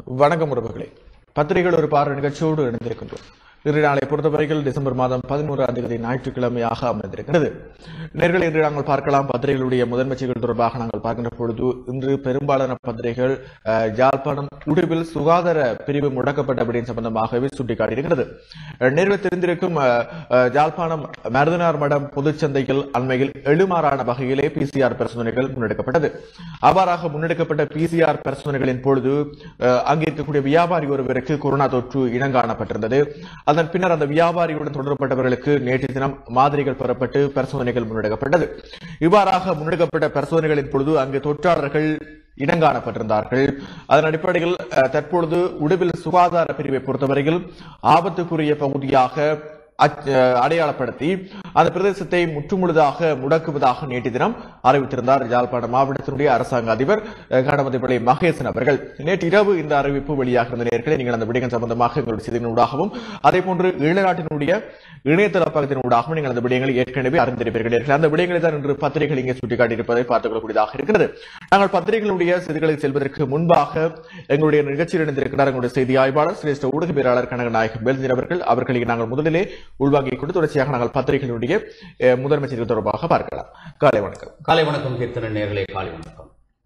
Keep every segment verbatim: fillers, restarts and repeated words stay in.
வணக்கம் உறவுகளே. பத்திரிகைகள் ஒரு பார்வை நிகழ்ச்சியோடு இணைந்திருக்கின்றோம். இன்று நாளை பொறுத்தவரையில் டிசம்பர் மாதம் பதிமூன்றாம் தேதி ஞாயிற்றுக்கிழமையாக அமைந்திருக்கிறது. நேர்களை இன்று நாங்கள் பார்க்கலாம். பத்திரிகைகளுடைய முதன்மை செய்திகள் தொடர்பாக நாங்கள் பார்க்கின்ற பொழுது இன்று பெரும்பாலான பத்திரிகைகள் யாழ்ப்பாணம் உடுவில் சுகாதார பிரிவு முடக்கப்பட்ட விடயம் சம்பந்தமாகவே சுட்டிக்காட்டியிருக்கிறது. நேரில் தெரிந்திருக்கும் யாழ்ப்பாணம் மருதனார் மடம் பொதுச்சந்தையில் அண்மையில் எழுமாறான வகையிலே பிசிஆர் பரிசோதனைகள் முன்னெடுக்கப்பட்டது. அவ்வாறாக முன்னெடுக்கப்பட்ட பிசிஆர் பரிசோதனைகளின் பொழுது அங்கே இருக்கக்கூடிய வியாபாரி ஒருவருக்கு கொரோனா தொற்று இனங்காணப்பட்டிருந்தது. அதன் பின்னர் அந்த வியாபாரியுடன் தொடர்பட்டவர்களுக்கு நேற்று தினம் மாதிரிகள் பெறப்பட்டு பரிசோதனைகள் முன்னெடுக்கப்பட்டது. இவ்வாறாக முன்னெடுக்கப்பட்ட பரிசோதனைகளின் பொழுது அங்கு தொற்றாளர்கள் இனங்காணப்பட்டிருந்தார்கள். அதன் அடிப்படையில் தற்பொழுது உடுவில் சுகாதார பிரிவை பொறுத்தவரையில் ஆபத்துக்குரிய பகுதியாக அடையாளப்படுத்தி அந்த பிரதேசத்தை முற்றுமுழுதாக முடக்குவதாக நேற்று தினம் அறிவித்திருந்தார் யாழ்ப்பாணம் மாவட்டத்தினுடைய அரசாங்க அதிபர் கணபதி மகேசன் அவர்கள். நேற்று இரவு இந்த அறிவிப்பு வெளியாக இருந்த நேரத்தில் நீங்கள் அந்த விடயம் சம்பந்தமாக எங்களுடைய செய்தியினூடாகவும் அதே போன்று ஈழநாட்டினுடைய இணையதள பக்கத்தினூடாகவும் நீங்கள் அந்த விடயங்களை ஏற்கனவே அறிந்திருப்பீர்கள். அந்த விடயங்களை தான் இன்று பத்திரிகைகள் இங்கே சுட்டிக்காட்டியிருப்பதை பார்த்துக் கொள்ளக்கூடியதாக இருக்கிறது. நாங்கள் பத்திரிகைகளுடைய செய்திகளை செல்வதற்கு முன்பாக எங்களுடைய நிகழ்ச்சியில் இணைந்திருக்கிறார் எங்களுடைய செய்தி ஆய்வாளர் சிரேஷ்ட ஊடகவியலாளர் கனகநாயகம் வேல்தீன் அவர்கள். அவர்களை நாங்கள் முதலிலே உள்வாங்கிக் கொண்டு தொடர்ச்சியாக நாங்கள் பத்திரிகைகளுடைய முதன்மை செய்திகள் தொடர்பாக பார்க்கலாம். காலை வணக்கம். காலை வணக்கம் கீர்த்தன நேயர்களே, காலை வணக்கம்.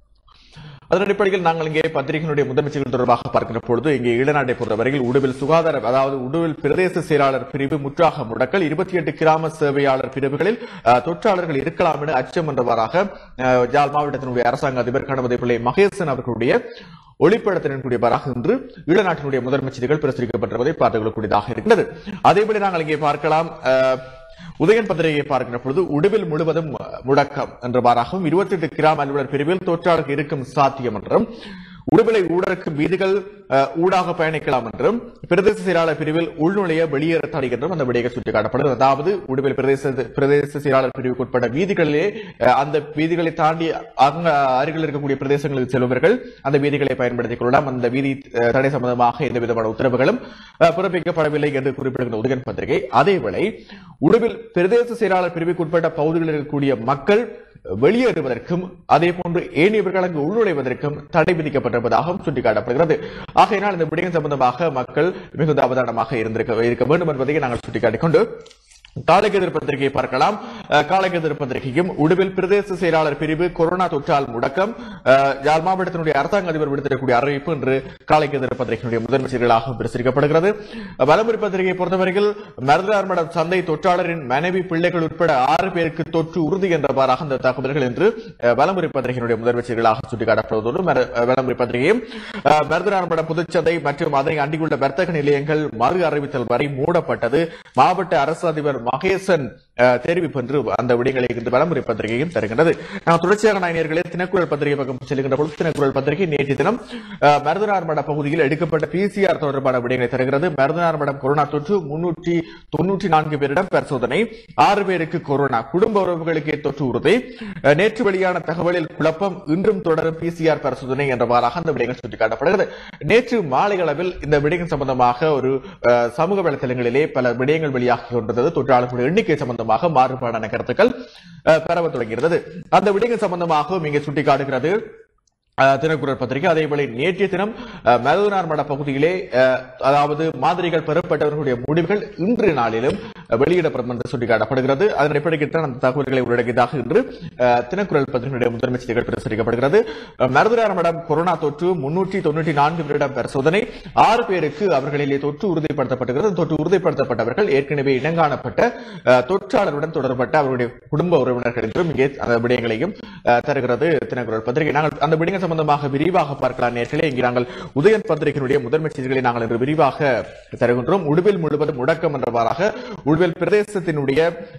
அதன் அடிப்படையில் நாங்கள் இங்கே பத்திரிகைகளுடைய முதன்மை செய்திகள் தொடர்பாக பார்க்கின்ற பொழுது இங்கே ஈழநாட்டை பொறுத்தவரையில் உடுவில் சுகாதார அதாவது உடுவில் பிரதேச செயலாளர் பிரிவு முற்றாக முடக்கல், இருபத்தி எட்டு கிராம சேவையாளர் பிரிவுகளில் தொற்றாளர்கள் இருக்கலாம் என அச்சம் என்றவாறாக யாழ் மாவட்டத்தினுடைய அரசாங்க அதிபர் கணபதி மகேசன் அவர்களுடைய ஒளிப்படத்தினுடையவராக இன்று ஈழநாட்டினுடைய முதன்மை செய்திகள் பிரசுரிக்கப்பட்டிருப்பதை பார்த்துக் கொள்ளக்கூடியதாக இருக்கிறது. அதேபோல நாங்கள் இங்கே பார்க்கலாம். உதயன் பத்திரிகையை பார்க்கின்ற பொழுது உடுவில் முழுவதும் முடக்கம் என்றவாறாகவும் இருபத்தி எட்டு கிராம அலுவலர் பிரிவில் தொற்றாளர்கள் இருக்கும் சாத்தியம் என்றும் உடுவிலை ஊடறுக்கும் வீதிகள் ஊடாக பயணிக்கலாம் என்றும் பிரதேச செயலாளர் பிரிவில் உள்நுழைய வெளியேற தடை என்றும் அந்த விடயங்கள் சுட்டிக்காட்டப்படுகிறது. அதாவது உடுவில் பிரதேச பிரதேச செயலாளர் பிரிவுக்கு உட்பட்ட வீதிகளிலே அந்த வீதிகளை தாண்டி அங்க அருகில் இருக்கக்கூடிய பிரதேசங்களுக்கு செல்பவர்கள் அந்த வீதிகளை பயன்படுத்திக் கொள்ளலாம். அந்த வீதி தடை சம்பந்தமாக எந்த விதமான உத்தரவுகளும் பிறப்பிக்கப்படவில்லை என்று குறிப்பிடுகின்ற உதயன் பத்திரிகை. அதேவேளை உடுவில் பிரதேச செயலாளர் பிரிவுக்கு உட்பட்ட பகுதிகளில் இருக்கக்கூடிய மக்கள் வெளியேறுவதற்கும் அதே போன்று ஏனையவர்கள் அங்கு உள்நுழைவதற்கும் தடை விதிக்கப்பட்டிருப்பதாகவும் சுட்டிக்காட்டப்படுகிறது. ஆகையினால் இந்த விடயம் சம்பந்தமாக மக்கள் மிகுந்த அவதானமாக இருந்திருக்க இருக்க வேண்டும் என்பதை நாங்கள் சுட்டிக்காட்டிக் கொண்டு காலைக்கதிர் பத்திரிகையை பார்க்கலாம். காலைக்கதிர் பத்திரிகையும் உடுவில் பிரதேச செயலாளர் பிரிவு கொரோனா தொற்றால் முடக்கம், யாழ் மாவட்டத்தினுடைய அரசாங்க அதிபர் விடுத்திருக்கக்கூடிய அறிவிப்பு என்று காலைக்கதிர் பத்திரிகையினுடைய முதன்மை செய்திகளாக பிரசுரிக்கப்படுகிறது. வலம்புரி பத்திரிகையை பொறுத்தவரையில் மருதனார் மடம் சந்தை தொற்றாளரின் மனைவி பிள்ளைகள் உட்பட ஆறு பேருக்கு தொற்று உறுதி என்றவாறாக அந்த தகவல்கள் என்று வலம்புரி பத்திரிகையினுடைய முதன்மை செய்திகளாக சுட்டிக்காட்டப்படுவதோடு வலம்புரி பத்திரிகையும் மருதனார் மடம் புதுச்சந்தை மற்றும் அதனை அண்டியுள்ள வர்த்தக நிலையங்கள் மறு அறிவித்தல் வரை மூடப்பட்டது, மாவட்ட அரசு அதிபர் மகேசன் தெரிவிப்பு என்று அந்த விடயங்களை இன்று வலம்புரி பத்திரிகையும் தருகின்றது. நாம் தொடர்ச்சியாக நாயனர்களே தினக்குரல் பத்திரிகை பக்கம் செல்கின்ற பொழுது தினக்குரல் பத்திரிகை நேற்று தினம் மருதனார் மட பகுதியில் எடுக்கப்பட்ட பிசிஆர் தொடர்பான விடயங்களை தருகிறது. மருதனார் மடம் கொரோனா தொற்று முன்னூற்றி தொன்னூற்றி நான்கு பேரிடம் பரிசோதனை, ஆறு பேருக்கு கொரோனா, குடும்ப உறவுகளுக்கே தொற்று உறுதி, நேற்று வெளியான தகவலில் குழப்பம், இன்றும் தொடரும் பிசிஆர் பரிசோதனை என்றவாறாக அந்த விடயங்கள் சுட்டிக்காட்டப்படுகிறது. நேற்று மாலை அளவில் இந்த விடயம் சம்பந்தமாக ஒரு சமூக வலைதளங்களிலே பல விடயங்கள் வெளியாகி கொண்டிருந்தது. தொற்றாளர்களுடைய எண்ணிக்கை சம்பந்தமாக மாறுபாடான கருத்துக்கள் பரவ தொடங்கியிருந்தது. அந்த விடயங்கள் சம்பந்தமாக இங்கே சுட்டிக்காட்டுகிறது தினக்குரல் பத்திரிகை. அதேபோல நேற்றைய தினம் மருதனார் மட பகுதியிலே அதாவது மாதிரிகள் பெறப்பட்டவர்களுடைய முடிவுகள் இன்று நாளிலும் வெளியிடப்படும் என்று சுட்டிக்காட்டப்படுகிறது. அதன் அடிப்படையில் அந்த தகவல்களை உள்ளடக்கியதாக இன்று தினக்குரல் பத்திரிகையுடைய முதன்மை செய்திகள் பிரசுரிக்கப்படுகிறது. மருதனார் மடம் கொரோனா தொற்று முன்னூற்றி தொன்னூற்றி நான்கு பேரிடம் பரிசோதனை, ஆறு பேருக்கு அவர்களிலே தொற்று உறுதிப்படுத்தப்பட்டுகிறது. தொற்று உறுதிப்படுத்தப்பட்டவர்கள் ஏற்கனவே இனங்காணப்பட்ட தொற்றாளருடன் தொடர்பட்ட அவருடைய குடும்ப உறவினர்கள் என்றும் இங்கே அந்த விடயங்களையும் தருகிறது தினக்குரல் பத்திரிகை. நாங்கள் அந்த விடயங்கள் சம்பந்தமாக விரிவாக பார்க்கலாம். நேற்றிலே இங்கே நாங்கள் உதயன் பத்திரிகையினுடைய முதன்மை செய்திகளை நாங்கள் இன்று விரிவாக தருகின்றோம். உடுவில் முழுவதும் முடக்கம் என்றவாறாக உடுவில் பிரதேசத்தினுடைய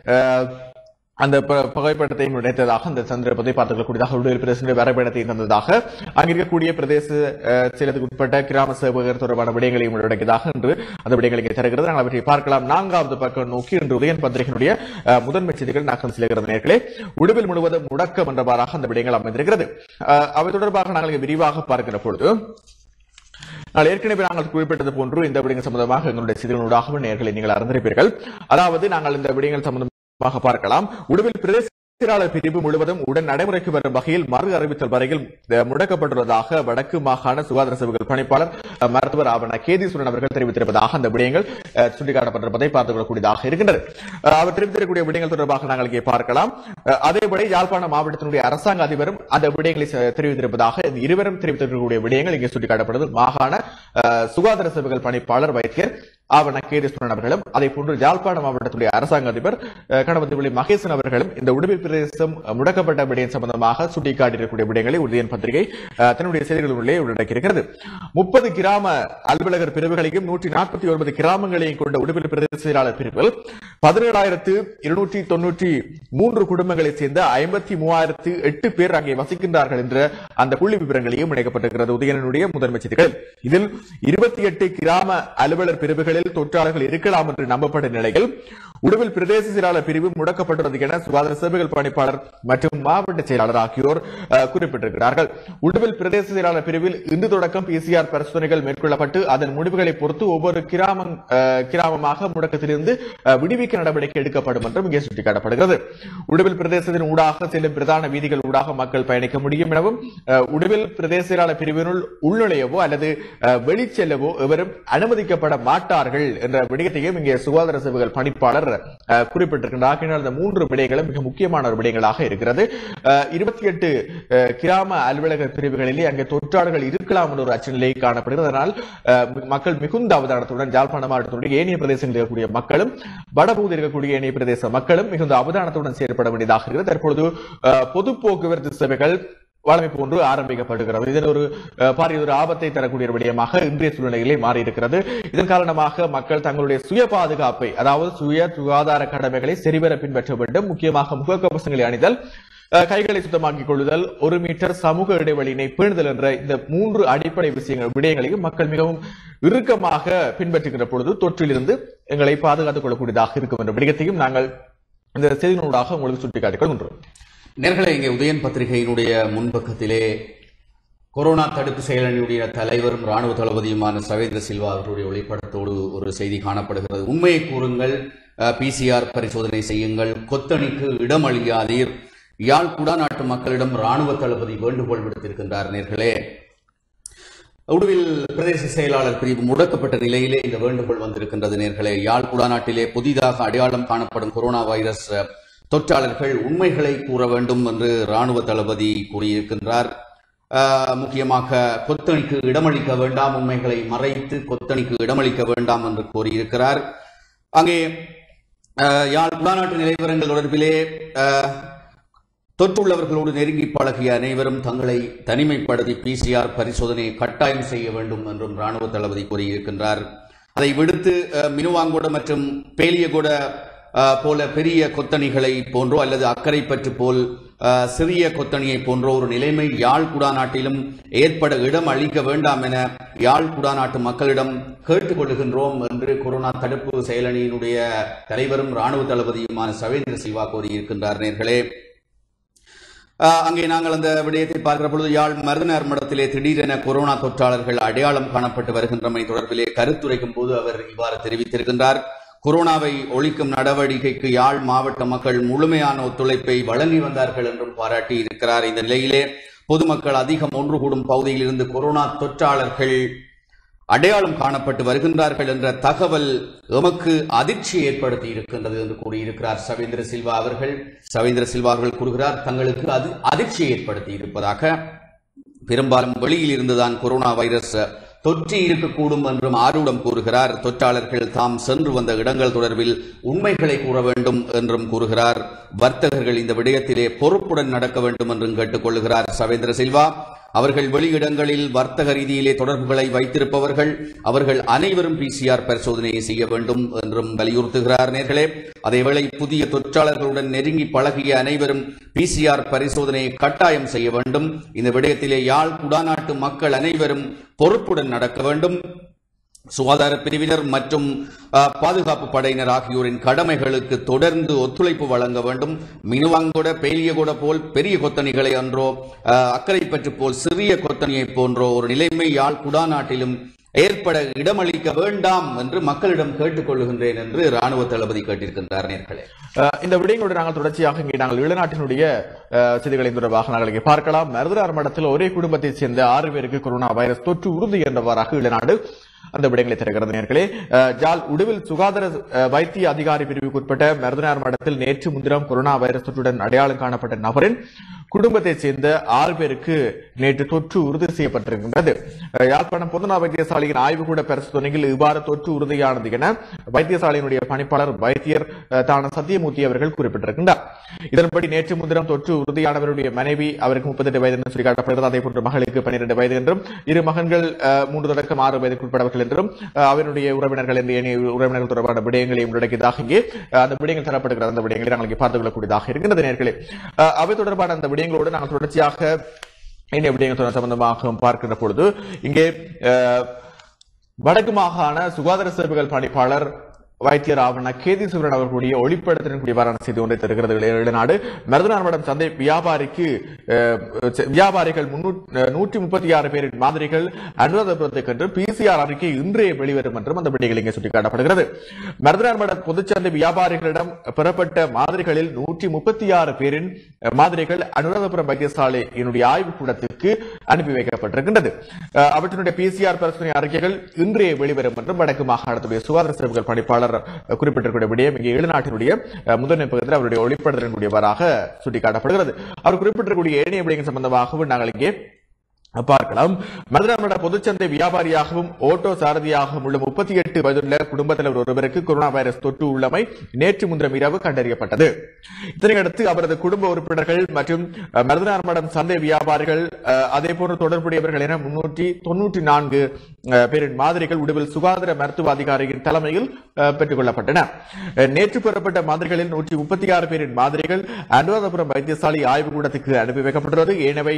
அந்த புகைப்படத்தை உடைத்ததாக அந்த சந்தர்ப்பத்தை பார்த்துக் கொள்ளக்கூடியதாக உடுவில் பிரதேச வரைபடத்தை தந்ததாக அங்கிருக்கக்கூடிய பிரதேச செயலத்துக்கு உட்பட்ட கிராம சேவகர் தொடர்பான விடயங்களையும் உள்ளடக்கியதாக என்று அந்த விடயங்களை தருகிறது. நாங்கள் அவற்றை பார்க்கலாம். நான்காவது பக்கம் நோக்கி இன்று உதயன் பத்திரிகையினுடைய முதன்மை செய்திகள் நாங்கள் செல்கிறது. நேர்களே உடுவில் முழுவதும் முடக்கம் என்றவாறாக அந்த விடயங்கள் அமைந்திருக்கிறது. அவை தொடர்பாக நாங்கள் விரிவாக பார்க்கிற பொழுது நாங்கள் ஏற்கனவே நாங்கள் குறிப்பிட்டது போன்று இந்த விடயங்கள் சம்பந்தமாக எங்களுடைய செய்திகளூடாக நேர்களை நீங்கள் அறிந்திருப்பீர்கள். அதாவது நாங்கள் இந்த விடயங்கள் சம்பந்தமாக பார்க்கலாம். உடுவில் பிரதேச செயலாளர் பிரிவு முழுவதும் உடன் நடைமுறைக்கு வரும் வகையில் மறு அறிவித்தல் வரையில் முடக்கப்பட்டுள்ளதாக வடக்கு மாகாண சுகாதார சேவைகள் பணிப்பாளர் மருத்துவர் ஆவண கேதீஸ்வரன் அவர்கள் தெரிவித்திருப்பதாக அந்த விடயங்கள் சுட்டிக்காட்டப்பட்டிருப்பதை பார்த்துக் கொள்ளக்கூடியதாக இருக்கின்றது. அவர் தெரிவித்திருக்கக்கூடிய விடயங்கள் தொடர்பாக நாங்கள் இங்கே பார்க்கலாம். அதேபடி யாழ்ப்பாண மாவட்டத்தினுடைய அரசாங்க அதிபரும் அந்த விடயங்களை தெரிவித்திருப்பதாக இருவரும் தெரிவித்திருக்கக்கூடிய விடயங்கள் இங்கே சுட்டிக்காட்டப்படுவது. மாகாண சுகாதார சேவைகள் பணிப்பாளர் வைத்தியர் ஆவண கேதீஸ்வரன் அவர்களும் அதே போன்று யாழ்ப்பாண மாவட்டத்துடைய அரசாங்க அதிபர் கணபதி மகேசன் அவர்களும் இந்த உடுவில் பிரதேசம் முடக்கப்பட்ட விடயம் சம்பந்தமாக சுட்டிக்காட்டியிருக்கக்கூடிய விடயங்களை உறுதியன் பத்திரிகை தன்னுடைய செய்திகளிலே உள்ளடக்கியிருக்கிறது. முப்பது கிராம அலுவலகர் பிரிவுகளையும் நூற்றி நாற்பத்தி ஒன்பது கிராமங்களையும் கொண்ட உடுவில் பிரதேச செயலாளர் பிரிவில் பதினேழாயிரத்து இருநூற்றி தொன்னூற்றி மூன்று குடும்பங்களைச் சேர்ந்த ஐம்பத்தி மூவாயிரத்து எட்டு பேர் அங்கே வசிக்கின்றார்கள் என்ற அந்த புள்ளி விவரங்களையும் இணைக்கப்பட்டிருக்கிறது உதயனுடைய முதன்மை செய்திகள். இதில் இருபத்தி எட்டு கிராம அலுவலர் பிரிவுகள் தொற்றாளர்கள் இருக்கலாம் என்று நம்பப்பட்ட நிலையில் உடுவில் பிரதேச செயலாளர் பிரிவு முடக்கப்பட்டுள்ளது என சுகாதார சேவைகள் பணிப்பாளர் மற்றும் மாவட்ட செயலாளர் ஆகியோர் குறிப்பிட்டிருக்கிறார்கள். உடுவில் பிரதேச செயலாளர் பிரிவில் இன்று தொடக்கம் பிசிஆர் பரிசோதனைகள் மேற்கொள்ளப்பட்டு அதன் முடிவுகளை பொறுத்து ஒவ்வொரு கிராமம் கிராமமாக முடக்கத்திலிருந்து விடுவிக்க நடவடிக்கை எடுக்கப்படும் என்றும் இங்கே சுட்டிக்காட்டப்படுகிறது. உடுவில் பிரதேசத்தின் ஊடாக செல்லும் பிரதான வீதிகள் ஊடாக மக்கள் பயணிக்க முடியும் எனவும் உடுவில் பிரதேச செயலாளர் பிரிவினுள் உள்நுழையவோ அல்லது வெளிச்செல்லவோ எவரும் அனுமதிக்கப்பட மாட்டார்கள் என்ற விடயத்தையும் இங்கே சுகாதார சேவைகள் பணிப்பாளர் குறிப்பிட்டிருக்கின்றார். இந்த மூன்று விடயங்களும் மிக முக்கியமான ஒரு விடயங்களாக இருக்கிறது. இருபத்தி எட்டு கிராம அலுவலக பிரிவுகளிலே அங்கே தொற்றாளர்கள் இருக்கலாம் என்ற ஒரு அச்சநிலை காணப்படுகிறது. அதனால் மக்கள் மிகுந்த அவதானத்துடன் யாழ்ப்பாண மாவட்டத்துடைய ஏனைய பிரதேசங்களில் இருக்கக்கூடிய மக்களும் வடபகுதியில் இருக்கக்கூடிய ஏனைய பிரதேச மக்களும் மிகுந்த அவதானத்துடன் செயற்பட வேண்டியதாக இருக்கிறது. தற்பொழுது பொது போக்குவரத்து சேவைகள் வழமை போன்று ஆரம்பிக்கப்படுகிறது. இதன் ஒரு பாரிய ஒரு ஆபத்தை தரக்கூடிய விடயமாக இன்றைய சூழ்நிலையிலே மாறியிருக்கிறது. இதன் காரணமாக மக்கள் தங்களுடைய சுய பாதுகாப்பை, அதாவது சுய சுகாதார கடமைகளை சரிவர பின்பற்ற வேண்டும். முக்கியமாக முகக்கவசங்களை அணிதல், கைகளை சுத்தமாக்கிக் கொள்ளுதல், ஒரு மீட்டர் சமூக இடைவெளியினை பேணுதல் என்ற இந்த மூன்று அடிப்படை விஷயங்கள் விடயங்களையும் மக்கள் மிகவும் இறுக்கமாக பின்பற்றுகின்ற பொழுது தொற்றிலிருந்து எங்களை பாதுகாத்துக் கொள்ளக்கூடியதாக இருக்கும் என்ற விடயத்தையும் நாங்கள் இந்த செய்திகளூடாக உங்களுக்கு சுட்டிக்காட்டிக் கொள்கின்றோம். நேர்களை இங்கே உதயன் பத்திரிகையினுடைய முன்பக்கத்திலே கொரோனா தடுப்பு செயலணியுடைய தலைவரும் ராணுவ தளபதியுமான சவேந்திர சில்வா அவர்களுடைய ஒளிப்படத்தோடு ஒரு செய்தி காணப்படுகிறது. உண்மையை கூறுங்கள், பிசிஆர் பரிசோதனை செய்யுங்கள், கொத்தணிக்கு இடம் அளியாதீர், யாழ் குடாநாட்டு மக்களிடம் ராணுவ தளபதி வேண்டுகோள் விடுத்திருக்கின்றார். நேர்களே, உடுவில் பிரதேச செயலாளர் பிரிவு முடக்கப்பட்ட நிலையிலே இந்த வேண்டுகோள் வந்திருக்கின்றது. நேர்களே, யாழ் குடாநாட்டிலே புதிதாக அடையாளம் காணப்படும் கொரோனா வைரஸ் தொற்றாளர்கள் உண்மைகளை கூற வேண்டும் என்று ராணுவ தளபதி கூறியிருக்கின்றார். முக்கியமாக கொத்தணிக்கு இடமளிக்க வேண்டாம், உண்மைகளை மறைத்து கொத்தணிக்கு இடமளிக்க வேண்டாம் என்று கூறியிருக்கிறார். அங்கே யாழ் குடாநாட்டு நிலவரங்கள் தொடர்பிலே தொற்றுள்ளவர்களோடு நெருங்கி பழகிய அனைவரும் தங்களை தனிமைப்படுத்தி பிசிஆர் பரிசோதனையை கட்டாயம் செய்ய வேண்டும் என்றும் ராணுவ தளபதி கூறியிருக்கின்றார். அதை விடுத்து மினுவாங்கொட மற்றும் பேலியகொட போல பெரிய கொத்தணிகளை போன்றோ அல்லது அக்கரைப்பற்று போல் சிறிய கொத்தணியை போன்றோ ஒரு நிலைமை யாழ் குடாநாட்டிலும் ஏற்பட இடம் அளிக்க வேண்டாம் என யாழ் குடாநாட்டு மக்களிடம் கேட்டுக்கொள்கின்றோம் என்று கொரோனா தடுப்பு செயலணியினுடைய தலைவரும் ராணுவ தளபதியுமான சவேந்திர சில்வா கூறியிருக்கின்றார். நேர்களே, அங்கே நாங்கள் அந்த விடயத்தை பார்க்கிற பொழுது யாழ் மருதனார் மடத்திலே திடீரென கொரோனா தொற்றாளர்கள் அடையாளம் காணப்பட்டு வருகின்றமை தொடர்பிலே கருத்துரைக்கும் போது அவர் இவ்வாறு தெரிவித்திருக்கின்றார். கொரோனாவை ஒழிக்கும் நடவடிக்கைக்கு யாழ் மாவட்ட மக்கள் முழுமையான ஒத்துழைப்பை வழங்கி வந்தார்கள் என்றும் பாராட்டி இருக்கிறார். இந்த நிலையிலே பொதுமக்கள் அதிகம் ஒன்று கூடும் பகுதியில் இருந்து கொரோனா தொற்றாளர்கள் அடையாளம் காணப்பட்டு வருகின்றார்கள் என்ற தகவல் எமக்கு அதிர்ச்சி ஏற்படுத்தி இருக்கின்றது என்று கூறியிருக்கிறார் சவேந்திர சில்வா அவர்கள். சவேந்திர சில்வா அவர்கள் கூறுகிறார், தங்களுக்கு அது அதிர்ச்சியை ஏற்படுத்தி இருப்பதாக. பெரும்பாலும் வெளியில் இருந்துதான் கொரோனா வைரஸ் தொற்றி இருக்கக்கூடும் என்றும் ஆரூடம் கூறுகிறார். தொற்றாளர்கள் தாம் சென்று வந்த இடங்கள் தொடர்பில் உண்மைகளை கூற வேண்டும் என்றும் கூறுகிறார். வர்த்தகர்கள் இந்த விடயத்திலே பொறுப்புடன் நடக்க வேண்டும் என்றும் கேட்டுக் கொள்ளுகிறார் சவேந்திர சில்வா. அவர்கள் வெளியிடங்களில் வர்த்தக ரீதியிலே தொடர்புகளை வைத்திருப்பவர்கள் அவர்கள் அனைவரும் பிசிஆர் பரிசோதனையை செய்ய வேண்டும் என்றும் வலியுறுத்துகிறார். நேர்களே, அதேவேளை புதிய தொற்றாளர்களுடன் நெருங்கி பழகிய அனைவரும் பிசிஆர் பரிசோதனையை கட்டாயம் செய்ய வேண்டும். இந்த விடயத்திலே யாழ் குடாநாட்டு மக்கள் அனைவரும் பொறுப்புடன் நடக்க வேண்டும். சுகாதார பிரிவினர் மற்றும் பாதுகாப்பு படையினர் ஆகியோரின் கடமைகளுக்கு தொடர்ந்து ஒத்துழைப்பு வழங்க வேண்டும். மினுவாங்கொட பேலியகொட போல் பெரிய கொத்தணிகளை அன்றோ அக்கரைப்பற்று போல் சிறிய கொத்தணியை போன்றோ ஒரு நிலைமை யாழ் குடாநாட்டிலும் ஏற்பட இடமளிக்க வேண்டாம் என்று மக்களிடம் கேட்டுக் கொள்ளுகின்றேன் என்று ராணுவ தளபதி கேட்டிருக்கின்றார். நேர்களே, இந்த விடயங்களோடு நாங்கள் தொடர்ச்சியாக இங்கே நாங்கள் ஈழநாட்டினுடைய செய்திகளின் தொடர்பாக நாங்கள் இங்கே பார்க்கலாம். மருதனார் மடத்தில் ஒரே குடும்பத்தைச் சேர்ந்த ஆறு பேருக்கு கொரோனா வைரஸ் தொற்று உறுதி என்றவாறாக ஈழநாடு அந்த விடயங்களை தருகிறது. நேர்களே, ஜாழ் உடுவில் சுகாதார வைத்திய அதிகாரி பிரிவுக்குட்பட்ட மருதனார் மடத்தில் நேற்று முன்தினம் கொரோனா வைரஸ் தொற்றுடன் அடையாளம் காணப்பட்ட நபரின் குடும்பத்தைச் சேர்ந்த ஆறு பேருக்கு நேற்று தொற்று உறுதி செய்யப்பட்டிருக்கின்றது. யாழ்ப்பாணம் பொதுநா வைத்தியசாலையின் ஆய்வுக்கூட பரிசோதனையில் இவ்வாறு தொற்று உறுதியானது என வைத்தியசாலையினுடைய பணிப்பாளர் வைத்தியர் தான சத்தியமூர்த்தி அவர்கள் குறிப்பிட்டிருக்கின்றார். இதன்படி நேற்று முன்தினம் தொற்று உறுதியானவருடைய மனைவி அவருக்கு முப்பத்தி எட்டு வயது என்று சுட்டிக்காட்டப்படுகிறது. அதே போன்று மகளுக்கு பன்னிரண்டு வயது என்றும் இரு மகன்கள் மூன்று தொடக்கம் ஆறு வயதுக்கு உட்பட்டவர்கள் என்றும் அவருடைய உறவினர்கள் என்று ஏனைய உறவினர்கள் தொடர்பான விடயங்களையும் உள்ளடக்கியதாக இங்கே அந்த விடயங்கள் தரப்படுகிறது. அந்த விடயங்களை நாங்கள் இங்கே பார்த்துக் கொள்ளக்கூடியதாக இருக்கின்றது. நேர்களே, அவை தொடர்பான அந்த விடயங்களோடு நாங்கள் தொடர்ச்சியாக இந்திய விடயங்கள் சம்பந்தமாக பார்க்கின்ற பொழுது இங்கே வடக்கு மாகாண சுகாதார சேவைகள் பணிப்பாளர் வைத்தியர் ஆவண கேதீஸ்வரன் அவர்களுடைய ஒளிப்படத்தின் கூடியவாறான செய்தி ஒன்றை தருகிறது. ஈழநாடு மருதனார் மடம் சந்தை வியாபாரிக்கு வியாபாரிகள் நூற்றி முப்பத்தி ஆறு பேரின் மாதிரிகள் அனுராதபுரத்துக்கு என்று பிசிஆர் அறிக்கை இன்றைய வெளிவரும் என்றும் அந்த விடயங்கள் இங்கே சுட்டிக்காட்டப்படுகிறது. மருதனார் மடம் பொதுச்சந்தை வியாபாரிகளிடம் பெறப்பட்ட மாதிரிகளில் நூற்றி முப்பத்தி ஆறு பேரின் மாதிரிகள் அனுராதபுரம் வைத்தியசாலையினுடைய ஆய்வுக்கூடத்திற்கு அனுப்பி வைக்கப்பட்டிருக்கின்றது. அவற்றினுடைய பிசிஆர் பரிசோதனை அறிக்கைகள் இன்றைய வெளிவரும் என்றும் வடக்கு மாகாணத்துடைய சுகாதார சேவைகள் பணிப்பாளர் குறிப்பிட்டிருக்கிற விடயம் இங்கே ஈழநாட்டினுடைய முதன்மை பகுதியில் அவருடைய ஒளிப்படத்தினுடையவராக சுட்டிக்காட்டப்படுகிறது. அவர் குறிப்பிட்டிருக்கக்கூடிய ஏனைய விடயங்கள் சம்பந்தமாகவும் நாங்கள் இங்கே பார்க்கலாம். மருதனார் பொதுச்சந்தை வியாபாரியாகவும் ஓட்டோ சாரதியாகவும் உள்ள முப்பத்தி எட்டு வயதுள்ள குடும்பத் தலைவர் ஒருவருக்கு கொரோனா வைரஸ் தொற்று உள்ளமை நேற்று முன்தினம் இரவு கண்டறியப்பட்டது. இதனையடுத்து அவரது குடும்ப உறுப்பினர்கள் மற்றும் மருதனார் மடம் சந்தை வியாபாரிகள் அதே போன்று தொடர்புடையவர்கள் என முன்னூற்றி தொன்னூற்றி நான்கு பேரின் மாதிரிகள் உடுவில் சுகாதார மருத்துவ அதிகாரியின் தலைமையில் பெற்றுக் கொள்ளப்பட்டன. நேற்று பெறப்பட்ட மாதிரிகளில் நூற்றி முப்பத்தி ஆறு பேரின் மாதிரிகள் அனுராதபுரம் வைத்தியசாலை ஆய்வுக்கூடத்துக்கு அனுப்பி வைக்கப்பட்டுள்ளது. எனவே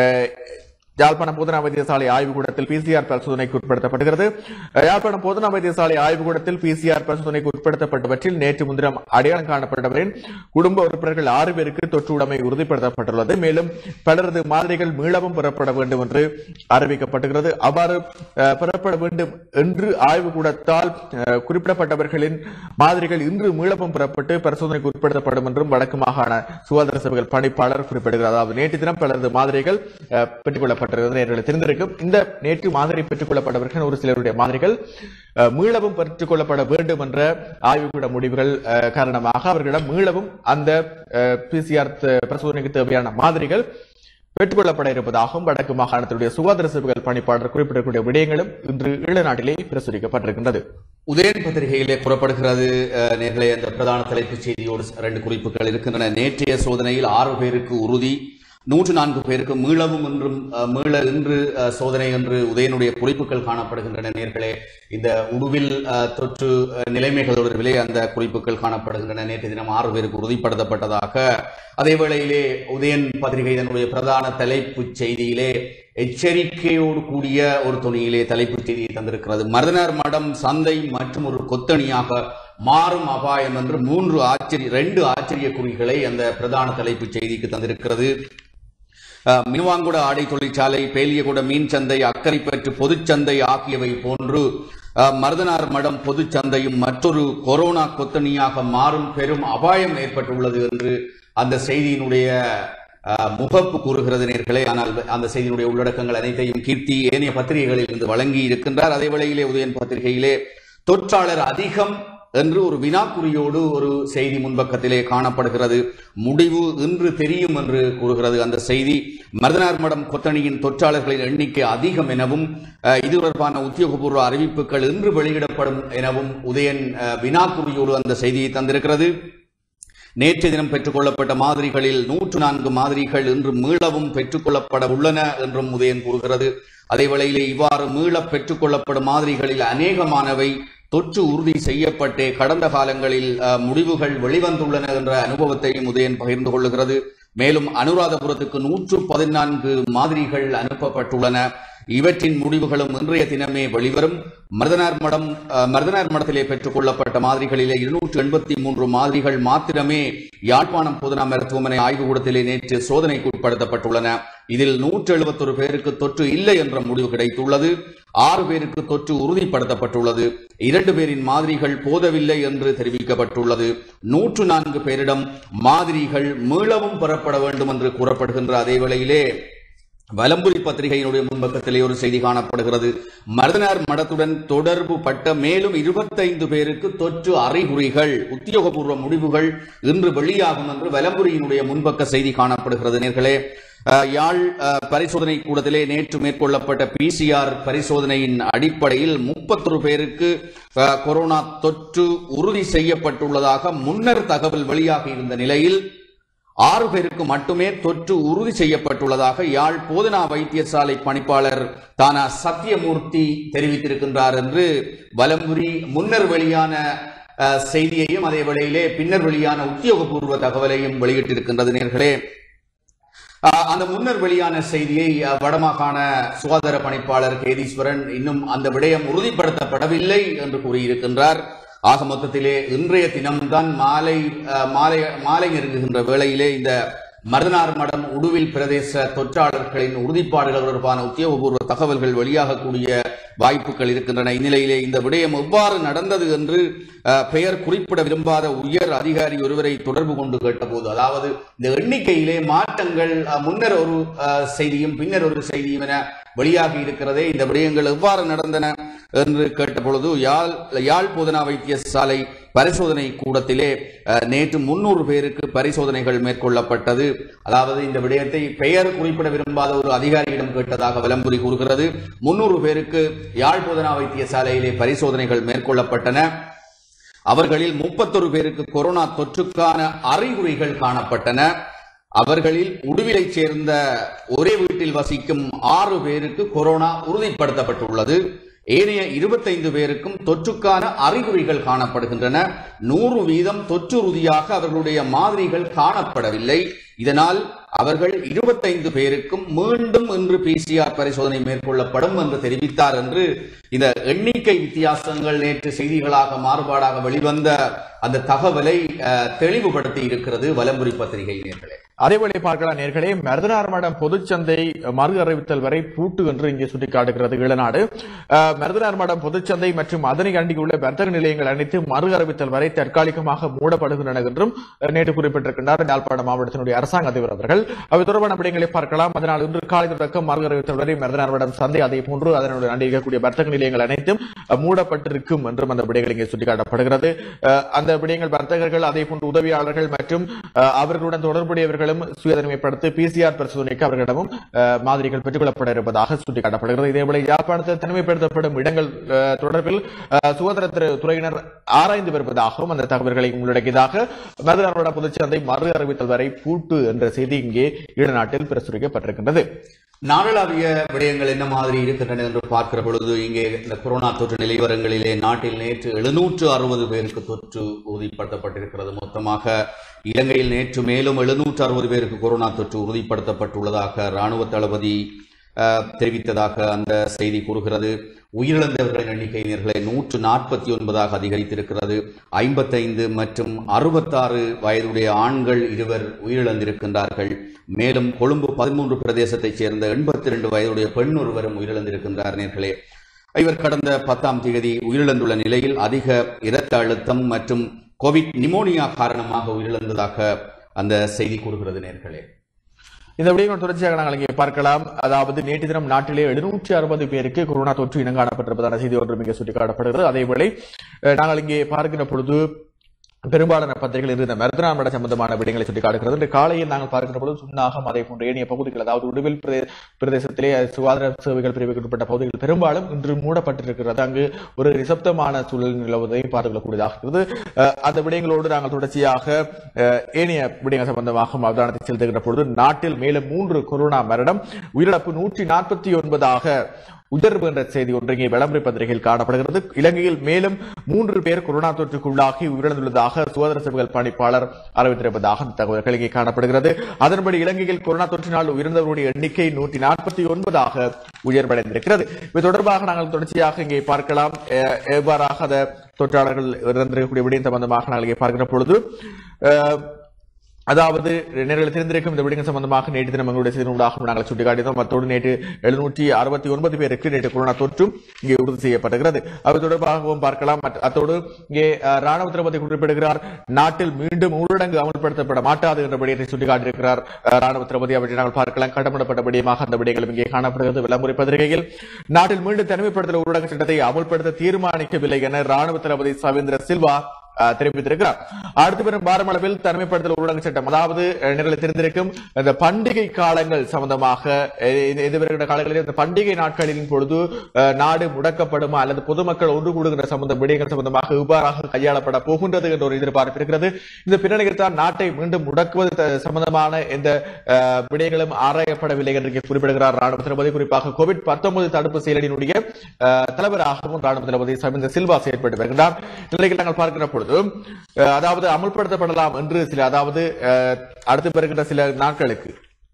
யாழ்ப்பாணம் போதனா வைத்தியசாலை ஆய்வுக்கூடத்தில் பிசிஆர் பரிசோதனைக்கு உட்படுத்தப்படுகிறது. யாழ்ப்பாணம் போதனா வைத்தியசாலை ஆய்வுக்கூடத்தில் பிசிஆர் பரிசோதனைக்கு உட்படுத்தப்பட்டவற்றில் நேற்று முன்தினம் அடையாளம் காணப்பட்டவரின் குடும்ப உறுப்பினர்கள் ஆறு பேருக்கு தொற்று உடைமை உறுதிப்படுத்தப்பட்டுள்ளது. மேலும் பலரது மாதிரிகள் மீளவும் பெறப்பட வேண்டும் என்று அறிவிக்கப்பட்டுகிறது. அவ்வாறு பெறப்பட வேண்டும் என்று ஆய்வுக்கூடத்தால் குறிப்பிடப்பட்டவர்களின் மாதிரிகள் இன்று மீளவும் பெறப்பட்டு பரிசோதனைக்கு உட்படுத்தப்படும் என்றும் வடக்கு மாகாண சுகாதார சேவைகள் பணிப்பாளர் குறிப்பிடுகிறார். அதாவது நேற்று தினம் பலரது மாதிரிகள் பெற்றுக் கொள்ளப்பட்ட தெரிந்திருக்கும். இந்த நேற்று மாதிரி பெற்றுக் கொள்ளப்பட்டவர்கள் ஒரு சிலருடைய மாதிரிகள் மீளவும் பெற்றுக் கொள்ளப்பட வேண்டும் என்ற ஆய்வுக்கூட முடிவுகள் காரணமாக அவர்களிடம் மீளவும் அந்த பிசிஆர் பரிசோதனைக்கு தேவையான மாதிரிகள் பெற்றுக் கொள்ளப்பட இருப்பதாகவும் வடக்கு மாகாணத்தினுடைய சுகாதார சேவைகள் பணிப்பாளர் குறிப்பிடக்கூடிய விடயங்களும் இன்று ஈழநாட்டிலே பிரசுரிக்கப்பட்டிருக்கின்றது. உதயன் பத்திரிகையிலே கூறப்படுகிறது. நேர்களே, அந்த பிரதான தலைப்புச் செய்தியோடு இரண்டு குறிப்புகள் இருக்கின்றன. நேற்றைய சோதனையில் ஆறு பேருக்கு உறுதி, நூற்று நான்கு பேருக்கு மீளவும் என்றும் மீள இன்று சோதனை என்று உதயனுடைய குறிப்புகள் காணப்படுகின்றன. நேர்களே, இந்த உடுவில் தொற்று நிலைமைகள் தொடர்பிலே அந்த குறிப்புகள் காணப்படுகின்றன. நேற்று தினம் ஆறு பேருக்கு உறுதிப்படுத்தப்பட்டதாக அதே வேளையிலே உதயன் பத்திரிகை தன்னுடைய பிரதான தலைப்புச் செய்தியிலே எச்சரிக்கையோடு கூடிய ஒரு துணியிலே தலைப்புச் செய்தியை தந்திருக்கிறது. மருதனார் மடம் சந்தை மற்றும் ஒரு கொத்தணியாக மாறும் அபாயம் என்று மூன்று ஆச்சரிய ரெண்டு ஆச்சரிய குறிகளை அந்த பிரதான தலைப்புச் செய்திக்கு தந்திருக்கிறது. மினுவாங்குட ஆடை தொழிற்சாலை, பேலியகுட மீன் சந்தை, அக்கரைப்பற்று பொதுச்சந்தை ஆகியவை போன்று மருதனார் மடம் பொதுச்சந்தையும் மற்றொரு கொரோனா கொத்தணியாக மாறும் பெரும் அபாயம் ஏற்பட்டுள்ளது என்று அந்த செய்தியினுடைய முகப்பு கூறுகிறது. நேர்களே, ஆனால் அந்த செய்தியினுடைய உள்ளடக்கங்கள் அனைத்தையும் கீர்த்தி ஏனைய பத்திரிகைகளில் இருந்து வழங்கி இருக்கின்றார். அதே வேளையிலே உதயன் பத்திரிகையிலே தொற்றாளர் அதிகம் என்று ஒரு வினாக்குறியோடு ஒரு செய்தி முன்பக்கத்திலே காணப்படுகிறது. முடிவு இன்று தெரியும் என்று கூறுகிறது அந்த செய்தி. மருதனார் மடம் கொத்தணியின் தொற்றாளர்களின் எண்ணிக்கை அதிகம் எனவும் இது தொடர்பான உத்தியோகபூர்வ அறிவிப்புகள் இன்று வெளியிடப்படும் எனவும் உதயன் வினாக்குறியோடு அந்த செய்தியை தந்திருக்கிறது. நேற்று தினம் பெற்றுக் கொள்ளப்பட்ட மாதிரிகளில் நூற்று நான்கு மாதிரிகள் இன்று மீளவும் பெற்றுக் கொள்ளப்பட உள்ளன என்றும் உதயன் கூறுகிறது. அதே வேளையிலே இவ்வாறு மீள பெற்றுக் கொள்ளப்படும் மாதிரிகளில் அநேகமானவை தொற்று உறுதி செய்யப்பட்டே கடந்த காலங்களில் முடிவுகள் வெளிவந்துள்ளன என்ற அனுபவத்தையும் உதயன் பகிர்ந்து கொள்ளுகிறது. மேலும் அனுராதபுரத்துக்கு நூற்று பதினான்கு மாதிரிகள் அனுப்பப்பட்டுள்ளன. இவற்றின் முடிவுகளும் இன்றைய தினமே வெளிவரும். மருதனார் மடம் மருதனார் மடத்திலே பெற்றுக் கொள்ளப்பட்ட மாதிரிகளிலே இருநூற்று எண்பத்தி மூன்று மாதிரிகள் மாத்திரமே யாழ்ப்பாணம் பொதுநா மருத்துவமனை ஆய்வுக்கூடத்திலே நேற்று சோதனைக்கு உட்படுத்தப்பட்டுள்ளன. இதில் நூற்று எழுபத்தொரு பேருக்கு தொற்று இல்லை என்ற முடிவு கிடைத்துள்ளது. ஆறு பேருக்கு தொற்று உறுதிப்படுத்தப்பட்டுள்ளது. இரண்டு பேரின் மாதிரிகள் போதவில்லை என்று தெரிவிக்கப்பட்டுள்ளது. நூற்று நான்கு பேரிடம் மாதிரிகள் மீளவும் பெறப்பட வேண்டும் என்று கூறப்படுகின்ற அதே வேளையிலே வலம்புரி பத்திரிகையினுடைய முன்பக்கத்திலே ஒரு செய்தி காணப்படுகிறது. மருதனார் மடத்துடன் தொடர்பு பட்ட மேலும் இருபத்தைந்து பேருக்கு தொற்று அறிகுறிகள், உத்தியோகபூர்வ முடிவுகள் இன்று வெளியாகும் என்று வலம்புரியினுடைய முன்பக்க செய்தி காணப்படுகிறது. நேர்களே, யாழ் பரிசோதனை கூடத்திலே நேற்று மேற்கொள்ளப்பட்ட பிசிஆர் பரிசோதனையின் அடிப்படையில் முப்பத்தொரு பேருக்கு கொரோனா தொற்று உறுதி செய்யப்பட்டுள்ளதாக முன்னர் தகவல் வெளியாகி இருந்த நிலையில் ஆறு பேருக்கு மட்டுமே தொற்று உறுதி செய்யப்பட்டுள்ளதாக யாழ் போதனா வைத்தியசாலை பணிப்பாளர் தானா சத்தியமூர்த்தி தெரிவித்திருக்கின்றார் என்று வலம்புரி முன்னர் வெளியான செய்தியையும் அதே வேளையிலே பின்னர் வெளியான உத்தியோகபூர்வ தகவலையும் வெளியிட்டிருக்கின்றது. நேர்களே, அந்த முன்னர் வெளியான செய்தியை வடமாகாண சுகாதார பணிப்பாளர் கேதீஸ்வரன் இன்னும் அந்த விடயம் உறுதிப்படுத்தப்படவில்லை என்று கூறியிருக்கின்றார். ஆக மொத்தத்திலே இன்றைய தினம்தான் மாலை மாலை மாலை நெருங்குகின்ற வேளையிலே இந்த மருதனார் மடம் உடுவில் பிரதேச தொற்றாளர்களின் உறுதிப்பாடுகள் தொடர்பான உத்தியோகபூர்வ தகவல்கள் வெளியாகக்கூடிய வாய்ப்புகள் இருக்கின்றன. இந்நிலையிலே இந்த விடயம் எவ்வாறு நடந்தது என்று பெயர் குறிப்பிட விரும்பாத உயர் அதிகாரி ஒருவரை தொடர்பு கொண்டு கேட்டபோது, அதாவது இந்த எண்ணிக்கையிலே மாற்றங்கள் முன்னர் ஒரு செய்தியும் பின்னர் ஒரு செய்தியும் என வெளியாகி இருக்கிறதே, இந்த விடயங்கள் எவ்வாறு நடந்தன என்று கேட்டபொழுது யாழ் யாழ் போதனா வைத்தியசாலை பரிசோதனை கூடத்திலே நேற்று முன்னூறு பேருக்கு பரிசோதனைகள் மேற்கொள்ளப்பட்டது. அதாவது இந்த விடயத்தை பெயர் குறிப்பிட விரும்பாத ஒரு அதிகாரியிடம் கேட்டதாக வலம்புரி கூறுகிறது. முன்னூறு பேருக்கு யாழ் போதனா வைத்தியசாலையிலே பரிசோதனைகள் மேற்கொள்ளப்பட்டன. அவர்களில் முப்பத்தொரு பேருக்கு கொரோனா தொற்றுக்கான அறிகுறிகள் காணப்பட்டன. அவர்களில் உடுவிலை சேர்ந்த ஒரே வீட்டில் வசிக்கும் ஆறு பேருக்கு கொரோனா உறுதிப்படுத்தப்பட்டுள்ளது. ஏனைய இருபத்தைந்து பேருக்கும் தொற்றுக்கான அறிகுறிகள் காணப்படுகின்றன. நூறு வீதம் தொற்றுறுதியாக அவர்களுடைய மாதிரிகள் காணப்படவில்லை. இதனால் அவர்கள் இருபத்தைந்து பேருக்கும் மீண்டும் இன்று பிசிஆர் பரிசோதனை மேற்கொள்ளப்படும் என்று தெரிவித்தார் என்று இந்த எண்ணிக்கை வித்தியாசங்கள் நேற்று செய்திகளாக மாறுபாடாக வெளிவந்த அந்த தகவலை தெளிவுபடுத்தி இருக்கிறது வலம்புரி பத்திரிகை. நேர்களே, அதேவேளை பார்க்கலாம் நேர்களே, மருதனார் மடம் பொதுச்சந்தை மறு அறிவித்தல் வரை பூட்டு என்று இங்கே சுட்டிக்காட்டுகிறது ஈழநாடு. மருதனார் மடம் பொதுச்சந்தை மற்றும் அதனை அண்டியுள்ள வர்த்தக நிலையங்கள் அனைத்து மறு அறிவித்தல் வரை தற்காலிகமாக மூடப்படுகின்றன என்றும் நேற்று குறிப்பிட்டிருக்கின்றார் யாழ்ப்பாண மாவட்டத்தினுடைய அரசாங்க அதிபர் அவர்கள். அவை தொடர்பான விடயங்களை பார்க்கலாம். அதனால் இன்று காலை தொடக்கம் மறு அறிவித்தல் வரை மருதனார் மடம் சந்தை அதே போன்று அதனுடைய அண்டி இருக்கக்கூடிய வர்த்தக நிலையங்கள் அனைத்தும் மூடப்பட்டிருக்கும் என்றும் அந்த விடயங்கள் இங்கே சுட்டிக்காட்டப்படுகிறது. அந்த விடயங்கள் வர்த்தகர்கள் அதே போன்று உதவியாளர்கள் மற்றும் அவர்களுடன் தொடர்புடையவர்களும் சுயதனிமைப்படுத்தி பிசிஆர் பரிசோதனைக்கு அவர்களிடமும் மாதிரிகள் பெற்றுக் கொள்ளப்பட இருப்பதாக சுட்டிக்காட்டப்படுகிறது. இதேவேளை யாழ்ப்பாணத்தில் தனிமைப்படுத்தப்படும் இடங்கள் தொடர்பில் சுகாதார துறையினர் ஆராய்ந்து வருவதாகவும் அந்த தகவல்களை உள்ளடக்கியதாக மருதனார் மடம் பொதுச்சந்தை மறு அறிவித்தல் வரை பூட்டு என்ற செய்தி இங்கே ஈழநாட்டில் பிரசுரிக்கப்பட்டிருக்கின்றது. நாடளாவிய விடயங்கள் என்ன மாதிரி இருக்கின்றன என்று பார்க்கிற பொழுது இங்கே இந்த கொரோனா தொற்று நிலவரங்களிலே நாட்டில் நேற்று எழுநூற்று அறுபது பேருக்கு தொற்று உறுதிப்படுத்தப்பட்டிருக்கிறது. மொத்தமாக இலங்கையில் நேற்று மேலும் எழுநூற்று அறுபது பேருக்கு கொரோனா தொற்று உறுதிப்படுத்தப்பட்டுள்ளதாக ராணுவ தளபதி தெரிவித்ததாக அந்த செய்தி கூறுகிறது. உயிரிழந்தவர்களின் எண்ணிக்கை நேர்களை நூற்று நாற்பத்தி ஒன்பதாக அதிகரித்திருக்கிறது. ஐம்பத்தைந்து மற்றும் அறுபத்தாறு வயதுடைய ஆண்கள் இருவர் உயிரிழந்திருக்கின்றார்கள். மேலும் கொழும்பு பதிமூன்று பிரதேசத்தைச் சேர்ந்த எண்பத்தி இரண்டு வயதுடைய பெண் ஒருவரும் உயிரிழந்திருக்கின்றார். நேர்களே, இவர் கடந்த பத்தாம் தேதி உயிரிழந்துள்ள நிலையில் அதிக இரத்த அழுத்தம் மற்றும் கோவிட் நிமோனியா காரணமாக உயிரிழந்ததாக அந்த செய்தி கூறுகிறது. நேர்களே, இந்த விடயங்கள் தொடர்ச்சியாக நாங்கள் இங்கே பார்க்கலாம். அதாவது நேற்று தினம் நாட்டிலே எழுநூற்றி அறுபது பேருக்கு கொரோனா தொற்று இனம் காணப்பட்டிருப்பதான செய்தி ஒன்று மிக சுட்டிக்காட்டப்படுகிறது. அதேவேளை நாங்கள் இங்கே பார்க்கின்ற பொழுது பெரும்பாலான பத்திரிகைகள் இருந்த மருதனார் மடம் சம்பந்தமான விடயங்களை சுட்டிக்காட்டுகிறது. இன்று காலையில் நாங்கள் பார்க்கின்ற பொழுது சுன்னாகம் அதே போன்ற ஏனைய பகுதிகள், அதாவது உடுவில் பிரதேசத்திலே சுகாதார சேவைகள் பிரிவுக்கு உட்பட்ட பகுதிகள் பெரும்பாலும் இன்று மூடப்பட்டிருக்கிறது. அங்கு ஒரு நிசப்தமான சூழல் நிலவுவதை பார்த்துக் கொள்ளக்கூடியதாக இருக்கிறது. அந்த விடயங்களோடு நாங்கள் தொடர்ச்சியாக ஏனைய விடயங்கள் சம்பந்தமாக அவதானத்தை செலுத்துகின்ற பொழுது நாட்டில் மேலும் மூன்று கொரோனா மரணம், உயிரிழப்பு நூற்றி நாற்பத்தி ஒன்பதாக உயர்வு என்ற செய்தி ஒன்று இங்கே விளம்பர பத்திரிகையில் காணப்படுகிறது. இலங்கையில் மேலும் மூன்று பேர் கொரோனா தொற்றுக்குள்ளாகி உயிரிழந்துள்ளதாக சுகாதார சேவைகள் பணிப்பாளர் அறிவித்திருப்பதாக தகவல்கள் இங்கே காணப்படுகிறது. அதன்படி இலங்கையில் கொரோனா தொற்றினால் உயிரிழந்தவருடைய எண்ணிக்கை நூற்றி நாற்பத்தி ஒன்பதாக உயர்வடைந்திருக்கிறது. இது தொடர்பாக நாங்கள் தொடர்ச்சியாக இங்கே பார்க்கலாம். எவ்வாறாக அந்த தொற்றாளர்கள் இறந்திருக்கக்கூடிய விடயம் சம்பந்தமாக நாங்கள் இங்கே பார்க்கிற பொழுது அதாவது நேரில் தெரிந்திருக்கும் இந்த விடயங்கள் சம்பந்தமாக நேற்று தினம் எங்களுடைய செய்தியாக நாங்கள் சுட்டிக்காட்டினோம். அத்தோடு நேற்று எழுநூற்றி அறுபத்தி ஒன்பது பேருக்கு நேற்று கொரோனா தொற்றும் இங்கே உறுதி செய்யப்பட்டிருக்கிறது. அது தொடர்பாகவும் பார்க்கலாம். அத்தோடு இங்கே ராணுவ தளபதி குறிப்பிடுகிறார், நாட்டில் மீண்டும் ஊரடங்கு அமல்படுத்தப்பட மாட்டாது என்ற விடயத்தை சுட்டிக்காட்டியிருக்கிறார் ராணுவ தளபதி. அவற்றை நாங்கள் பார்க்கலாம். கடமைப்பட்ட விடயமாக அந்த விடயங்களும் இங்கே காணப்படுகிறது. விளம்பர பத்திரிகையில் நாட்டில் மீண்டும் தனிமைப்படுத்தல் ஊரடங்கு சட்டத்தை அமல்படுத்த தீர்மானிக்கவில்லை என ராணுவ தளபதி சவேந்திர சில்வா தெரிவித்திருக்கிறார். அடுத்து வரும் வாரமளவில் தனிமைப்படுத்தல் ஊரடங்கு சட்டம், அதாவது நிலையில் தெரிந்திருக்கும் இந்த பண்டிகை காலங்கள் சம்பந்தமாக எதிர்வருகிற காலங்களில் இந்த பண்டிகை நாட்களின் பொழுது நாடு முடக்கப்படுமா அல்லது பொதுமக்கள் ஒன்று கூடுகின்ற சம்பந்த விடயங்கள் சம்பந்தமாக இவ்வாறாக கையாளப்பட போகின்றது என்ற ஒரு எதிர்பார்ப்பு இருக்கிறது. இந்த பின்னணியில் தான் நாட்டை மீண்டும் முடக்குவது சம்பந்தமான எந்த விடயங்களும் ஆராயப்படவில்லை என்று குறிப்பிடுகிறார் ராணுவ தளபதி. குறிப்பாக கோவிட் பத்தொன்பது தடுப்பு செயலடியினுடைய தலைவராகவும் ராணுவ தளபதி சவேந்திர சில்வா செயல்பட்டு வருகிறார். நிலையில் நாங்கள் பார்க்கிற பொழுது அதாவது அமல்படுத்தப்படலாம் என்று சில அதாவது அடுத்து வருகின்ற சில நாட்களுக்கு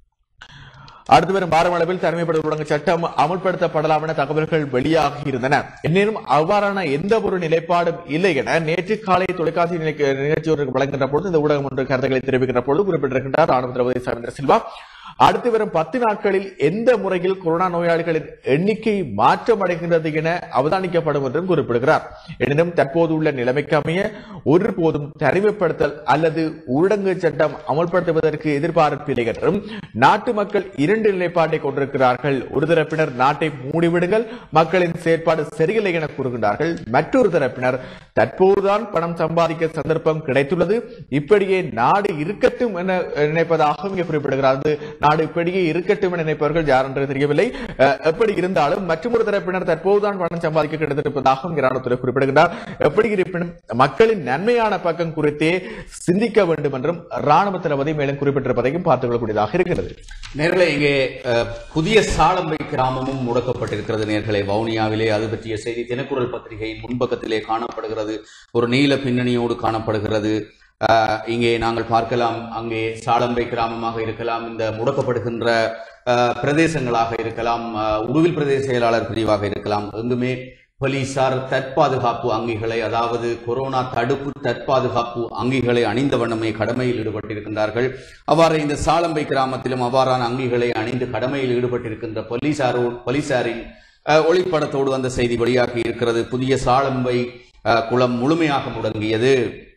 அடுத்து வரும் வாரமளவில் தனிமைப்படுத்தல் ஊரடங்கு சட்டம் அமல்படுத்தப்படலாம் என தகவல்கள் வெளியாகி இருந்தன. எனினும் அவ்வாறான எந்த ஒரு நிலைப்பாடும் இல்லை என நேற்று காலை தொலைக்காட்சி நிகழ்ச்சி ஒன்றுக்கு வழங்குகின்ற பொழுது இந்த ஊடகம் ஒன்று கருத்துக்களை தெரிவிக்கின்ற பொழுது குறிப்பிட்டிருக்கின்றார் ராணுவ தளபதி சவேந்திர சில்வா. அடுத்து வரும் பத்து நாட்களில் எந்த முறையில் கொரோனா நோயாளிகளின் எண்ணிக்கை மாற்றம் அடைகின்றது என அவதானிக்கப்படும் என்றும் குறிப்பிடுகிறார். எனினும் தற்போது உள்ள நிலைமைக்கு அமைய ஒருபோதும் தனிமைப்படுத்தல் அல்லது ஊரடங்கு சட்டம் அமல்படுத்துவதற்கு எதிர்பார்ப்பில்லை என்றும் நாட்டு மக்கள் இரண்டு நிலைப்பாட்டை கொண்டிருக்கிறார்கள். ஒரு தரப்பினர் நாட்டை மூடிவிடுங்கள், மக்களின் செயற்பாடு சரியில்லை என கூறுகின்றார்கள். மற்றொரு தரப்பினர் தற்போதுதான் பணம் சம்பாதிக்க சந்தர்ப்பம் கிடைத்துள்ளது, இப்படியே நாடு இருக்கட்டும் என நினைப்பதாக இங்கே குறிப்பிடுகிறார். நாடு இப்படியே இருக்கட்டும் என நினைப்பவர்கள் யார் என்று தெரியவில்லை. எப்படி இருந்தாலும் மற்றொரு தரப்பினர் தற்போதுதான் பணம் சம்பாதிக்க கிடைத்திருப்பதாக ராணுவத்துறை குறிப்பிடுகிறார். எப்படி இருப்பினும் மக்களின் நன்மையான பக்கம் குறித்தே சிந்திக்க வேண்டும் என்றும் ராணுவ தளபதி மேலும் குறிப்பிட்டிருப்பதையும் பார்த்துக் கொள்ளக்கூடியதாக இருக்கிறது. நேர்களே, இங்கே புதிய சாலம்பை கிராமமும் முடக்கப்பட்டிருக்கிறது. நேர்களே, வவுனியாவிலே அது பற்றிய செய்தி தினக்குரல் பத்திரிகையின் முன்பக்கத்திலே காணப்படுகிறது. ஒரு நீல பின்னணியோடு காணப்படுகிறது. இங்கே நாங்கள் பார்க்கலாம், அங்கே சாலம்பை கிராமமாக இருக்கலாம், இந்த முடக்கப்படுகின்ற பிரதேசங்களாக இருக்கலாம், உடுவில் பிரதேச செயலாளர் பிரிவாக இருக்கலாம், எங்குமே போலீசார் தற்பாதுகாப்பு அங்கிகளை, அதாவது கொரோனா தடுப்பு தற்பாதுகாப்பு அங்கிகளை அணிந்த வண்ணமே கடமையில் ஈடுபட்டிருக்கின்றார்கள். அவ்வாறு இந்த சாலம்பை கிராமத்திலும் அவ்வாறான அங்கிகளை அணிந்து கடமையில் ஈடுபட்டிருக்கின்ற போலீசாரோ போலீசாரின் ஒளிப்படத்தோடு அந்த செய்தி வெளியாகி இருக்கிறது. புதிய சாலம்பை குளம் முழுமையாக முடங்கியது.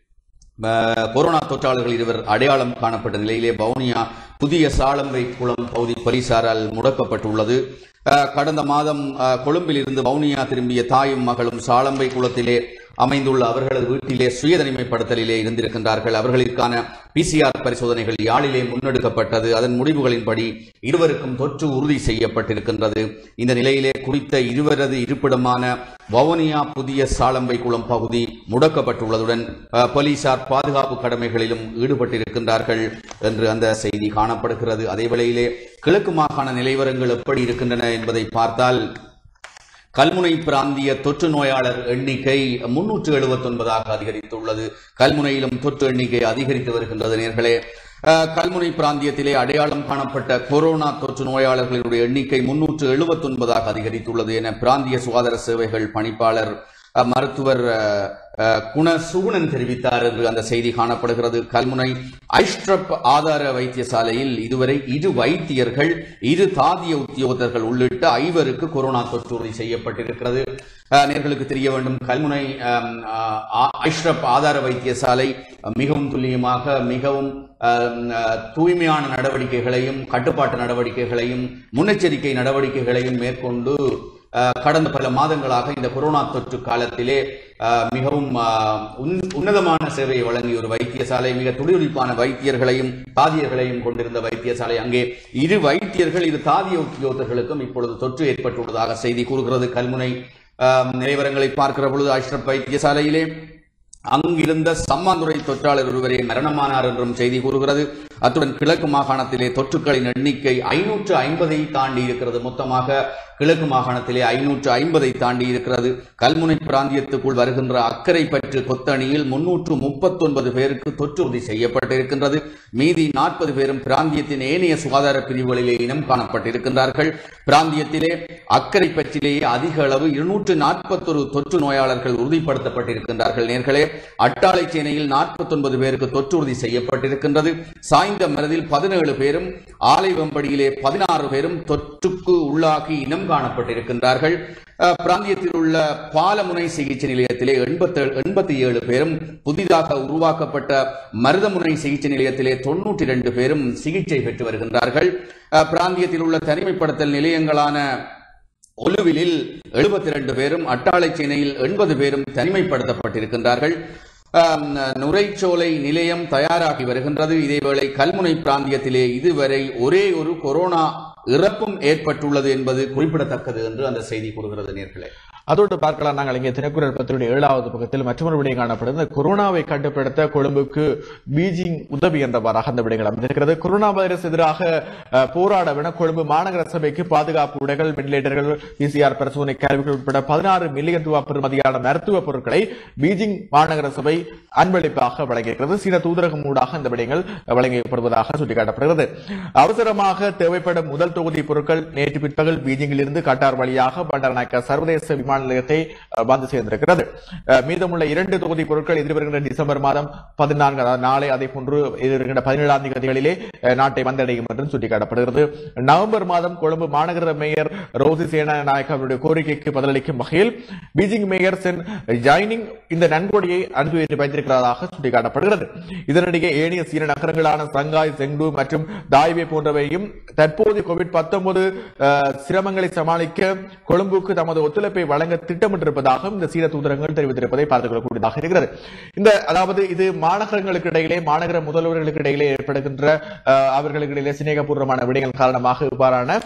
கொரோனா தொற்றாளர்கள் இருவர் அடையாளம் காணப்பட்ட நிலையிலே வவுனியா புதிய சாலம்பை குளம் பகுதி போலீசாரால் முடக்கப்பட்டுள்ளது. கடந்த மாதம் கொழும்பில் இருந்து வவுனியா திரும்பிய தாயும் மகளும் சாலம்பை குளத்திலே அமைந்துள்ள அவர்களது வீட்டிலே சுய தனிமைப்படுத்தலிலே இருந்திருக்கின்றார்கள். அவர்களுக்கான பிசிஆர் பரிசோதனைகள் யாழிலே முன்னெடுக்கப்பட்டது. அதன் முடிவுகளின்படி இருவருக்கும் தொற்று உறுதி செய்யப்பட்டிருக்கின்றது. இந்த நிலையிலே குறித்த இருவரது இருப்பிடமான வவுனியா புதிய சாலம்பை குளம் பகுதி முடக்கப்பட்டுள்ளதுடன் போலீசார் பாதுகாப்பு கடமைகளிலும் ஈடுபட்டிருக்கின்றார்கள் என்று அந்த செய்தி காணப்படுகிறது. அதேவேளையிலே கிழக்கு மாகாண நிலைவரங்கள் எப்படி இருக்கின்றன என்பதை பார்த்தால், கல்முனை பிராந்திய தொற்று நோயாளர் எண்ணிக்கை முன்னூற்று எழுபத்தி ஒன்பதாக அதிகரித்துள்ளது. கல்முனையிலும் தொற்று எண்ணிக்கை அதிகரித்து வருகின்றது. நேர்களே, கல்முனை பிராந்தியத்திலே அடையாளம் காணப்பட்ட கொரோனா தொற்று நோயாளர்களுடைய எண்ணிக்கை முன்னூற்று எழுபத்தி ஒன்பதாக அதிகரித்துள்ளது என பிராந்திய சுகாதார சேவைகள் பணிப்பாளர் மருத்துவர் குணசூனன் தெரிவித்தார் என்று அந்த செய்தி காணப்படுகிறது. கல்முனை ஐஸ்ட்ரப் ஆதார வைத்தியசாலையில் இதுவரை இரு வைத்தியர்கள், இரு தாதிய உத்தியோகத்தர்கள் உள்ளிட்ட ஐவருக்கு கொரோனா தொற்று உறுதி செய்யப்பட்டிருக்கிறது. நேர்களுக்கு தெரிய வேண்டும், கல்முனை ஐஸ்ட்ரப் ஆதார வைத்தியசாலை மிகவும் துல்லியமாக மிகவும் தூய்மையான நடவடிக்கைகளையும் கட்டுப்பாட்டு நடவடிக்கைகளையும் முன்னெச்சரிக்கை நடவடிக்கைகளையும் மேற்கொண்டு கடந்த பல மாதங்களாக இந்த கொரோனா தொற்று காலத்திலே மிகவும் உன்னதமான சேவையை வழங்கிய ஒரு வைத்தியசாலை, மிக துடிதுடிப்பான வைத்தியர்களையும் தாதியர்களையும் கொண்டிருந்த வைத்தியசாலை. அங்கே இரு வைத்தியர்கள் இரு தாதிய உத்தியோகத்தர்களுக்கும் இப்பொழுது தொற்று ஏற்பட்டுள்ளதாக செய்தி கூறுகிறது. கல்முனை நிலவரங்களை பார்க்கிற பொழுது ஐஸ்ட்ரப் வைத்தியசாலையிலே அங்கிருந்த சம்மாந்துறை தொற்றாளர் ஒருவரே மரணமானார் என்றும் செய்தி கூறுகிறது. அத்துடன் கிழக்கு மாகாணத்திலே தொற்றுக்களின் எண்ணிக்கை ஐநூற்று ஐம்பதை தாண்டி இருக்கிறது. மொத்தமாக கிழக்கு மாகாணத்திலே ஐநூற்று ஐம்பதை தாண்டி இருக்கிறது. கல்முனை பிராந்தியத்துக்குள் வருகின்ற அக்கரை பற்று கொத்தணியில் முன்னூற்று முப்பத்தி ஒன்பது பேருக்கு தொற்று உறுதி செய்யப்பட்டிருக்கின்றது. மீதி நாற்பது பேரும் பிராந்தியத்தின் ஏனைய சுகாதார பிரிவுகளிலே இனம் காணப்பட்டிருக்கின்றார்கள். பிராந்தியத்திலே அக்கரை பற்றிலேயே அதிக அளவு இருநூற்று நாற்பத்தொரு தொற்று நோயாளர்கள் உறுதிப்படுத்தப்பட்டிருக்கின்றார்கள். நேர்களே, அட்டாளை சேனையில் நாற்பத்தி ஒன்பது பேருக்கு தொற்று உறுதி செய்யப்பட்டிருக்கின்றது. சாய்ந்த மருதில் பதினேழு பேரும், ஆலை வெம்படியிலே பதினாறு பேரும் தொற்றுக்கு உள்ளாகி இனம் காணப்பட்டிருக்கின்றார்கள். பிராந்தியத்தில் உள்ள பாலமுனை சிகிச்சை நிலையத்திலே எண்பத்தி ஏழு பேரும், புதிதாக உருவாக்கப்பட்ட மருதமுனை சிகிச்சை நிலையத்திலே தொன்னூற்றி இரண்டு பேரும் சிகிச்சை பெற்று வருகின்றார்கள். பிராந்தியத்தில் உள்ள தனிமைப்படுத்தல் நிலையங்களான ஒலுவிலில் எழுபத்தி இரண்டு பேரும், அட்டாளை சேனையில் எண்பது பேரும் தனிமைப்படுத்தப்பட்டிருக்கின்றார்கள். நுரைச்சோலை நிலையம் தயாராகி வருகின்றது. இதேவேளை கல்முனை பிராந்தியத்திலே இதுவரை ஒரே ஒரு கொரோனா இறப்பும் ஏற்பட்டுள்ளது என்பது குறிப்பிடத்தக்கது என்று அந்த செய்தி கூறுகிறது. நேர்களே, அதோடு பார்க்கலாம், நாங்கள் இங்கே தினக்குரல் பத்திரிகை ஏழாவது பக்கத்தில் மற்றொரு விடயம் காணப்படுகிறது. கொரோனாவை கட்டுப்படுத்த கொழும்புக்கு பீஜிங் உதவி என்றவாறாக அந்த விடயங்கள் அமைந்திருக்கிறது. கொரோனா வைரஸ் எதிராக போராடவென கொழும்பு மாநகர சபைக்கு பாதுகாப்பு உடைகள், வெண்டிலேட்டர்கள், பிசிஆர் பரிசோதனை கருவிகள் உட்பட பதினாறு மில்லியன் ரூபாய் பெறுமதியான மருத்துவ பொருட்களை பீஜிங் மாநகர சபை அன்பளிப்பாக வழங்கியிருக்கிறது. சீன தூதரகம் ஊடாக இந்த விடயங்கள் வழங்கப்படுவதாக சுட்டிக்காட்டப்படுகிறது. அவசரமாக தேவைப்படும் முதல் தொகுதி பொருட்கள் நேற்று பிற்பகல் பீஜிங்கில் இருந்து கட்டார் வழியாக பண்டாரநாயக்கா சர்வதேச விமான நிலையத்தை வந்து சேர்ந்திருக்கிறது. மீதமுள்ள இரண்டு தொகுதி பொருட்கள் எதிர்வருகின்ற டிசம்பர் மாதம் பதினான்கு நாளை, அதே போன்று எதிர்வருகின்ற பதினேழாம் தேதிகளிலே நாட்டை வந்தடையும் என்றும் சுட்டிக்காட்டப்படுகிறது. நவம்பர் மாதம் கொழும்பு மாநகர மேயர் ரோசி சேனாநாயக்க அவருடைய கோரிக்கைக்கு பதிலளிக்கும் வகையில் பீஜிங் மேயர் சென் ஜைனிங் இந்த நன்கொடையை அனுப்பி வைத்திருக்கிறதாக சுட்டிக்காட்டப்படுகிறது. இதனிடையே ஏனைய சீன நகரங்களான சங்காய், செங்டு மற்றும் தாய்வே போன்றவையும் தற்போது கோவிட் பத்தொன்பது சிரமங்களை சமாளிக்க கொழும்புக்கு தமது ஒத்துழைப்பை வழங்க திட்டமிட்டிருப்பதாக இந்த சீன தூதரங்கள் தெரிவித்திருப்பதை பார்த்துக் கொள்ளக்கூடியதாக இருக்கிறது. இந்த அதாவது இது மாநகரங்களுக்கு இடையிலே, மாநகர முதல்வர்களுக்கு இடையிலே ஏற்படுகின்ற அவர்களுக்கு இடையிலே சிநேகபூர்வமான விடயங்கள் காரணமாக இவ்வாறான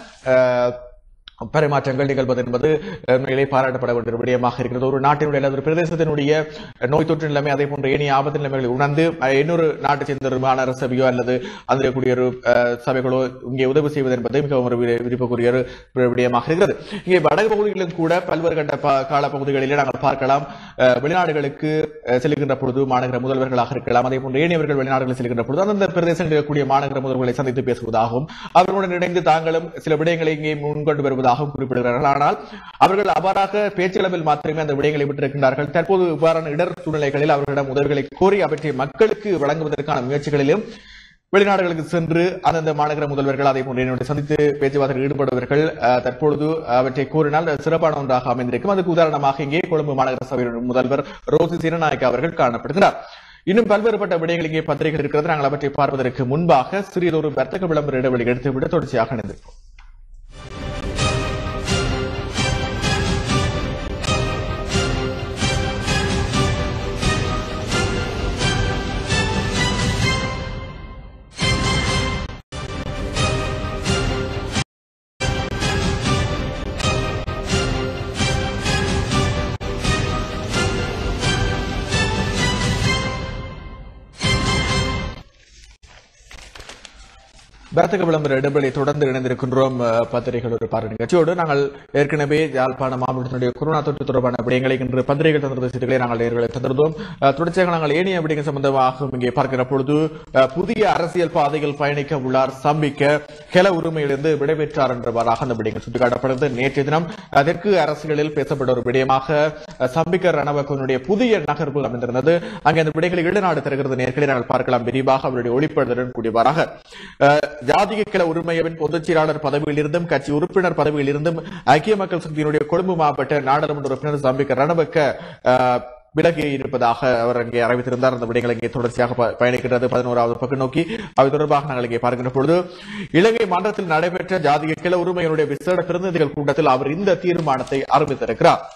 பரிமாற்றங்கள் நிகழ்வது என்பது உண்மையிலே பாராட்டப்பட வேண்டிய விடயமாக இருக்கிறது. ஒரு நாட்டினுடைய அல்லது ஒரு பிரதேசத்தினுடைய நோய் தொற்று நிலைமை, அதே போன்ற ஏனைய ஆபத்து நிலைமைகளை உணர்ந்து இன்னொரு நாட்டை சேர்ந்த ஒரு மாநகர சபையோ அல்லது அதில் கூடிய ஒரு சபைகளோ இங்கே உதவி செய்வது என்பது மிகவும் ஒரு விருப்பக்குரிய ஒரு விடயமாக இருக்கிறது. இங்கே வடக்கு பகுதிகளிலும் கூட பல்வேறு கண்ட கால பகுதிகளிலே நாங்கள் பார்க்கலாம், வெளிநாடுகளுக்கு செல்கின்ற பொழுது மாநகர முதல்வர்களாக இருக்கலாம், அதே போன்ற ஏனையவர்கள் வெளிநாடுகளில் செல்கின்ற பொழுது அந்தந்த பிரதேசங்களில் இருக்கக்கூடிய மாநகர முதல்வர்களை சந்தித்து பேசுவதாகவும் அவர்களுடன் இணைந்து தாங்களும் சில விடயங்களை இங்கே முன்கொண்டு வருவதாக குறிப்பிடுகிறார்கள். ஆனால் அவர்கள் அவ்வாறாக பேச்சளவில் மாத்திரமே அந்த விடயங்களை விட்டிருக்கின்றார்கள். தற்போது இவ்வாறான இடர் சூழ்நிலைகளில் அவர்களிடம் உதவிகளை கோரி அவற்றை மக்களுக்கு வழங்குவதற்கான முயற்சிகளிலும் வெளிநாடுகளுக்கு சென்று அந்தந்த மாநகர முதல்வர்கள் அதை போன்ற சந்தித்து பேச்சுவார்த்தையில் ஈடுபடுவர்கள் தற்பொழுது அவற்றை கூறினால் சிறப்பான ஒன்றாக அமைந்திருக்கும். அதுக்கு உதாரணமாக இங்கே கொழும்பு மாநகர சபையின் முதல்வர் ரோசி சேனாநாயக்க அவர்கள் காணப்படுகிறார். இன்னும் பல்வேறுபட்ட விடயங்கள் இங்கே பத்திரிகைகள் இருக்கிறது. நாங்கள் அவற்றை பார்ப்பதற்கு முன்பாக சிறியதொரு வர்த்தக விளம்பர இடைவெளி எடுத்துவிட்டு தொடர்ச்சியாக இணைந்திருப்போம். வர்த்தக விளம்பர இடைவெளி தொடர்ந்து இணைந்திருக்கின்றோம். பத்திரிகைகள் ஒரு பார்வை நிகழ்ச்சியோடு நாங்கள் ஏற்கனவே யாழ்ப்பாண மாவட்டத்தினுடைய கொரோனா தொற்று தொடர்பான விடயங்களை இன்று பத்திரிகைகள் தந்திருந்த செய்திகளை நாங்கள் நேர்களை தந்திருந்தோம். தொடர்ச்சியாக நாங்கள் ஏனைய விடயங்கள் சம்பந்தமாக இங்கே பார்க்கிற பொழுது புதிய அரசியல் பாதையில் பயணிக்க உள்ளார் சம்பிக்க, கெல உரிமையிலிருந்து விடைபெற்றார் என்றவாறாக அந்த விடயங்கள் சுட்டிக்காட்டப்படுகிறது. நேற்றைய தினம் தெற்கு அரசியலில் பேசப்பட்ட ஒரு விடயமாக சம்பிக்க ரணவக்கனுடைய புதிய நகர்வு அமைந்திருந்தது. அங்கே அந்த விடயங்களை ஈடுநாடு தருகிறது. நேர்களை நாங்கள் பார்க்கலாம் விரிவாக அவருடைய ஒளிப்பதிலுடன் கூடியவாறாக ஜாதிக கிள உரிமையவின் பொதுச் செயலாளர் பதவியில் இருந்தும் கட்சி உறுப்பினர் பதவியில் இருந்தும் ஐக்கிய மக்கள் சக்தியினுடைய கொழும்பு மாவட்ட நாடாளுமன்ற உறுப்பினர் சம்பிக்க ரணவக்க விலகி இருப்பதாக அவர் அங்கே அறிவித்திருந்தார். அந்த விடயங்கள் இங்கே தொடர்ச்சியாக பயணிக்கின்றது. பதினோராவது பக்கம் நோக்கி அவை தொடர்பாக நாங்கள் இங்கே பார்க்கின்ற பொழுது இலங்கை மன்றத்தில் நடைபெற்ற ஜாதிக கிள உரிமையினுடைய விசேட பிரதிநிதிகள் கூட்டத்தில் அவர் இந்த தீர்மானத்தை அறிவித்திருக்கிறார்.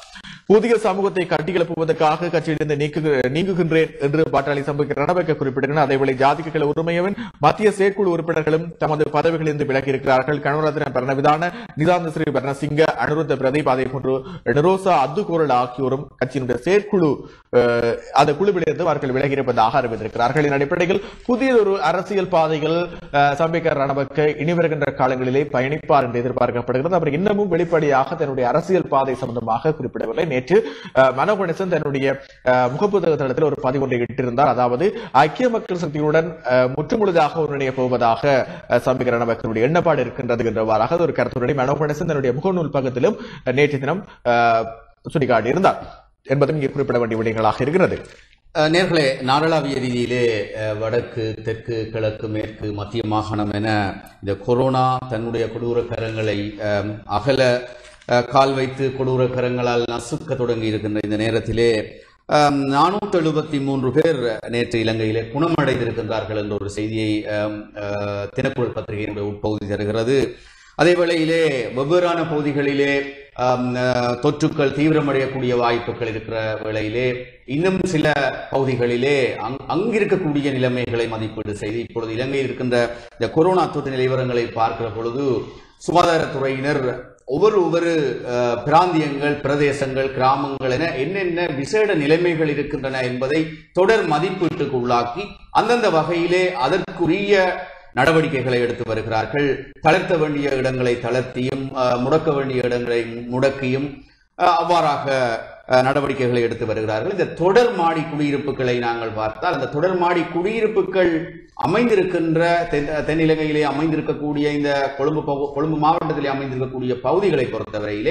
புதிய சமூகத்தை கட்டியெழுப்புவதற்காக கட்சியிலிருந்து நீங்குகின்றேன் என்று பாட்டாளி சமூக ரணபக்க குறிப்பிட்டிருக்கிறார். அதேவேளை ஜாதிக உரிமையவன் மத்திய செயற்குழு உறுப்பினர்களும் தமது பதவிகளிலிருந்து விலகியிருக்கிறார்கள். கனகரத்ன பரணவிதான, நிதாந்த ஸ்ரீ பரணசிங்க, அனுருத்த பிரதீப், அதே போன்று நிரோசா அத்துகோரல் ஆகியோரும் கட்சியினுடைய செயற்குழு அந்த குழுவிலிருந்து அவர்கள் விலகியிருப்பதாக அறிவித்திருக்கிறார்கள். இதன் அடிப்படையில் புதியதொரு அரசியல் பாதைகள் சம்பிக்க ரணபக்க இனி வருகின்ற காலங்களிலே பயணிப்பார் என்று எதிர்பார்க்கப்படுகிறது. அவர் இன்னமும் வெளிப்படையாக தன்னுடைய அரசியல் பாதை சம்பந்தமாக குறிப்பிடவில்லை. நேற்று மனோ கணேசன் தன்னுடைய முகப்புத்தக தளத்தில் ஒரு பதிவு ஒன்றை இட்டிருந்தார். அதாவது ஐக்கிய மக்கள் சக்தியுடன் முற்றுமுழுதாக ஒன்றிணைய போவதாக சம்பிக்க ரணபக்கனுடைய எண்ணப்பாடு இருக்கின்றது என்றவாறாக ஒரு கருத்துடனே மனோ கணேசன் தன்னுடைய முகநூல் பக்கத்திலும் நேற்று தினம் சுட்டிக்காட்டியிருந்தார் என்பதும் இங்கே குறிப்பிட வேண்டிய விடயங்களாக இருக்கிறது. நேர்களே, நாடளாவிய ரீதியிலே வடக்கு, தெற்கு, கிழக்கு, மேற்கு, மத்திய மாகாணம் என இந்த கொரோனா தன்னுடைய கொடூர கரங்களை அகல கால் வைத்து கொடூர கரங்களால் நசுக்க தொடங்கி இருக்கின்ற இந்த நேரத்திலே நானூற்றி எழுபத்தி மூன்று பேர் நேற்று இலங்கையிலே குணமடைந்திருக்கின்றார்கள் என்ற ஒரு செய்தியை தினக்குரல் பத்திரிகையினுடைய உட்பகுதி தருகிறது. அதே வேளையிலே வெவ்வேறான பகுதிகளிலே தொற்றுக்கள் தீவிரமடையக்கூடிய வாய்ப்புகள் இருக்கிற வேளையிலே இன்னும் சில பகுதிகளிலே அங் அங்கிருக்கக்கூடிய நிலைமைகளை மதிப்பீடு செய்து இப்பொழுது இலங்கையில் இருக்கின்ற இந்த கொரோனா தொற்று நிலவரங்களை பார்க்கிற பொழுது சுகாதாரத்துறையினர் ஒவ்வொரு ஒவ்வொரு பிராந்தியங்கள், பிரதேசங்கள், கிராமங்கள் என என்னென்ன விசேட நிலைமைகள் இருக்கின்றன என்பதை தொடர் மதிப்பீட்டுக்கு உள்ளாக்கி அந்தந்த வகையிலே அதற்குரிய நடவடிக்கைகளை எடுத்து வருகிறார்கள். தளர்த்த வேண்டிய இடங்களை தளர்த்தியும் முடக்க வேண்டிய இடங்களை முடக்கியும் அவ்வாறாக நடவடிக்கைகளை எடுத்து வருகிறார்கள். இந்த தொடர் மாடி குடியிருப்புகளை நாங்கள் பார்த்தால் அந்த தொடர் மாடி குடியிருப்புகள் அமைந்திருக்கின்ற தென் இலங்கையிலே அமைந்திருக்கக்கூடிய இந்த கொழும்பு கொழும்பு மாவட்டத்திலே அமைந்திருக்கக்கூடிய பகுதிகளை பொறுத்தவரையிலே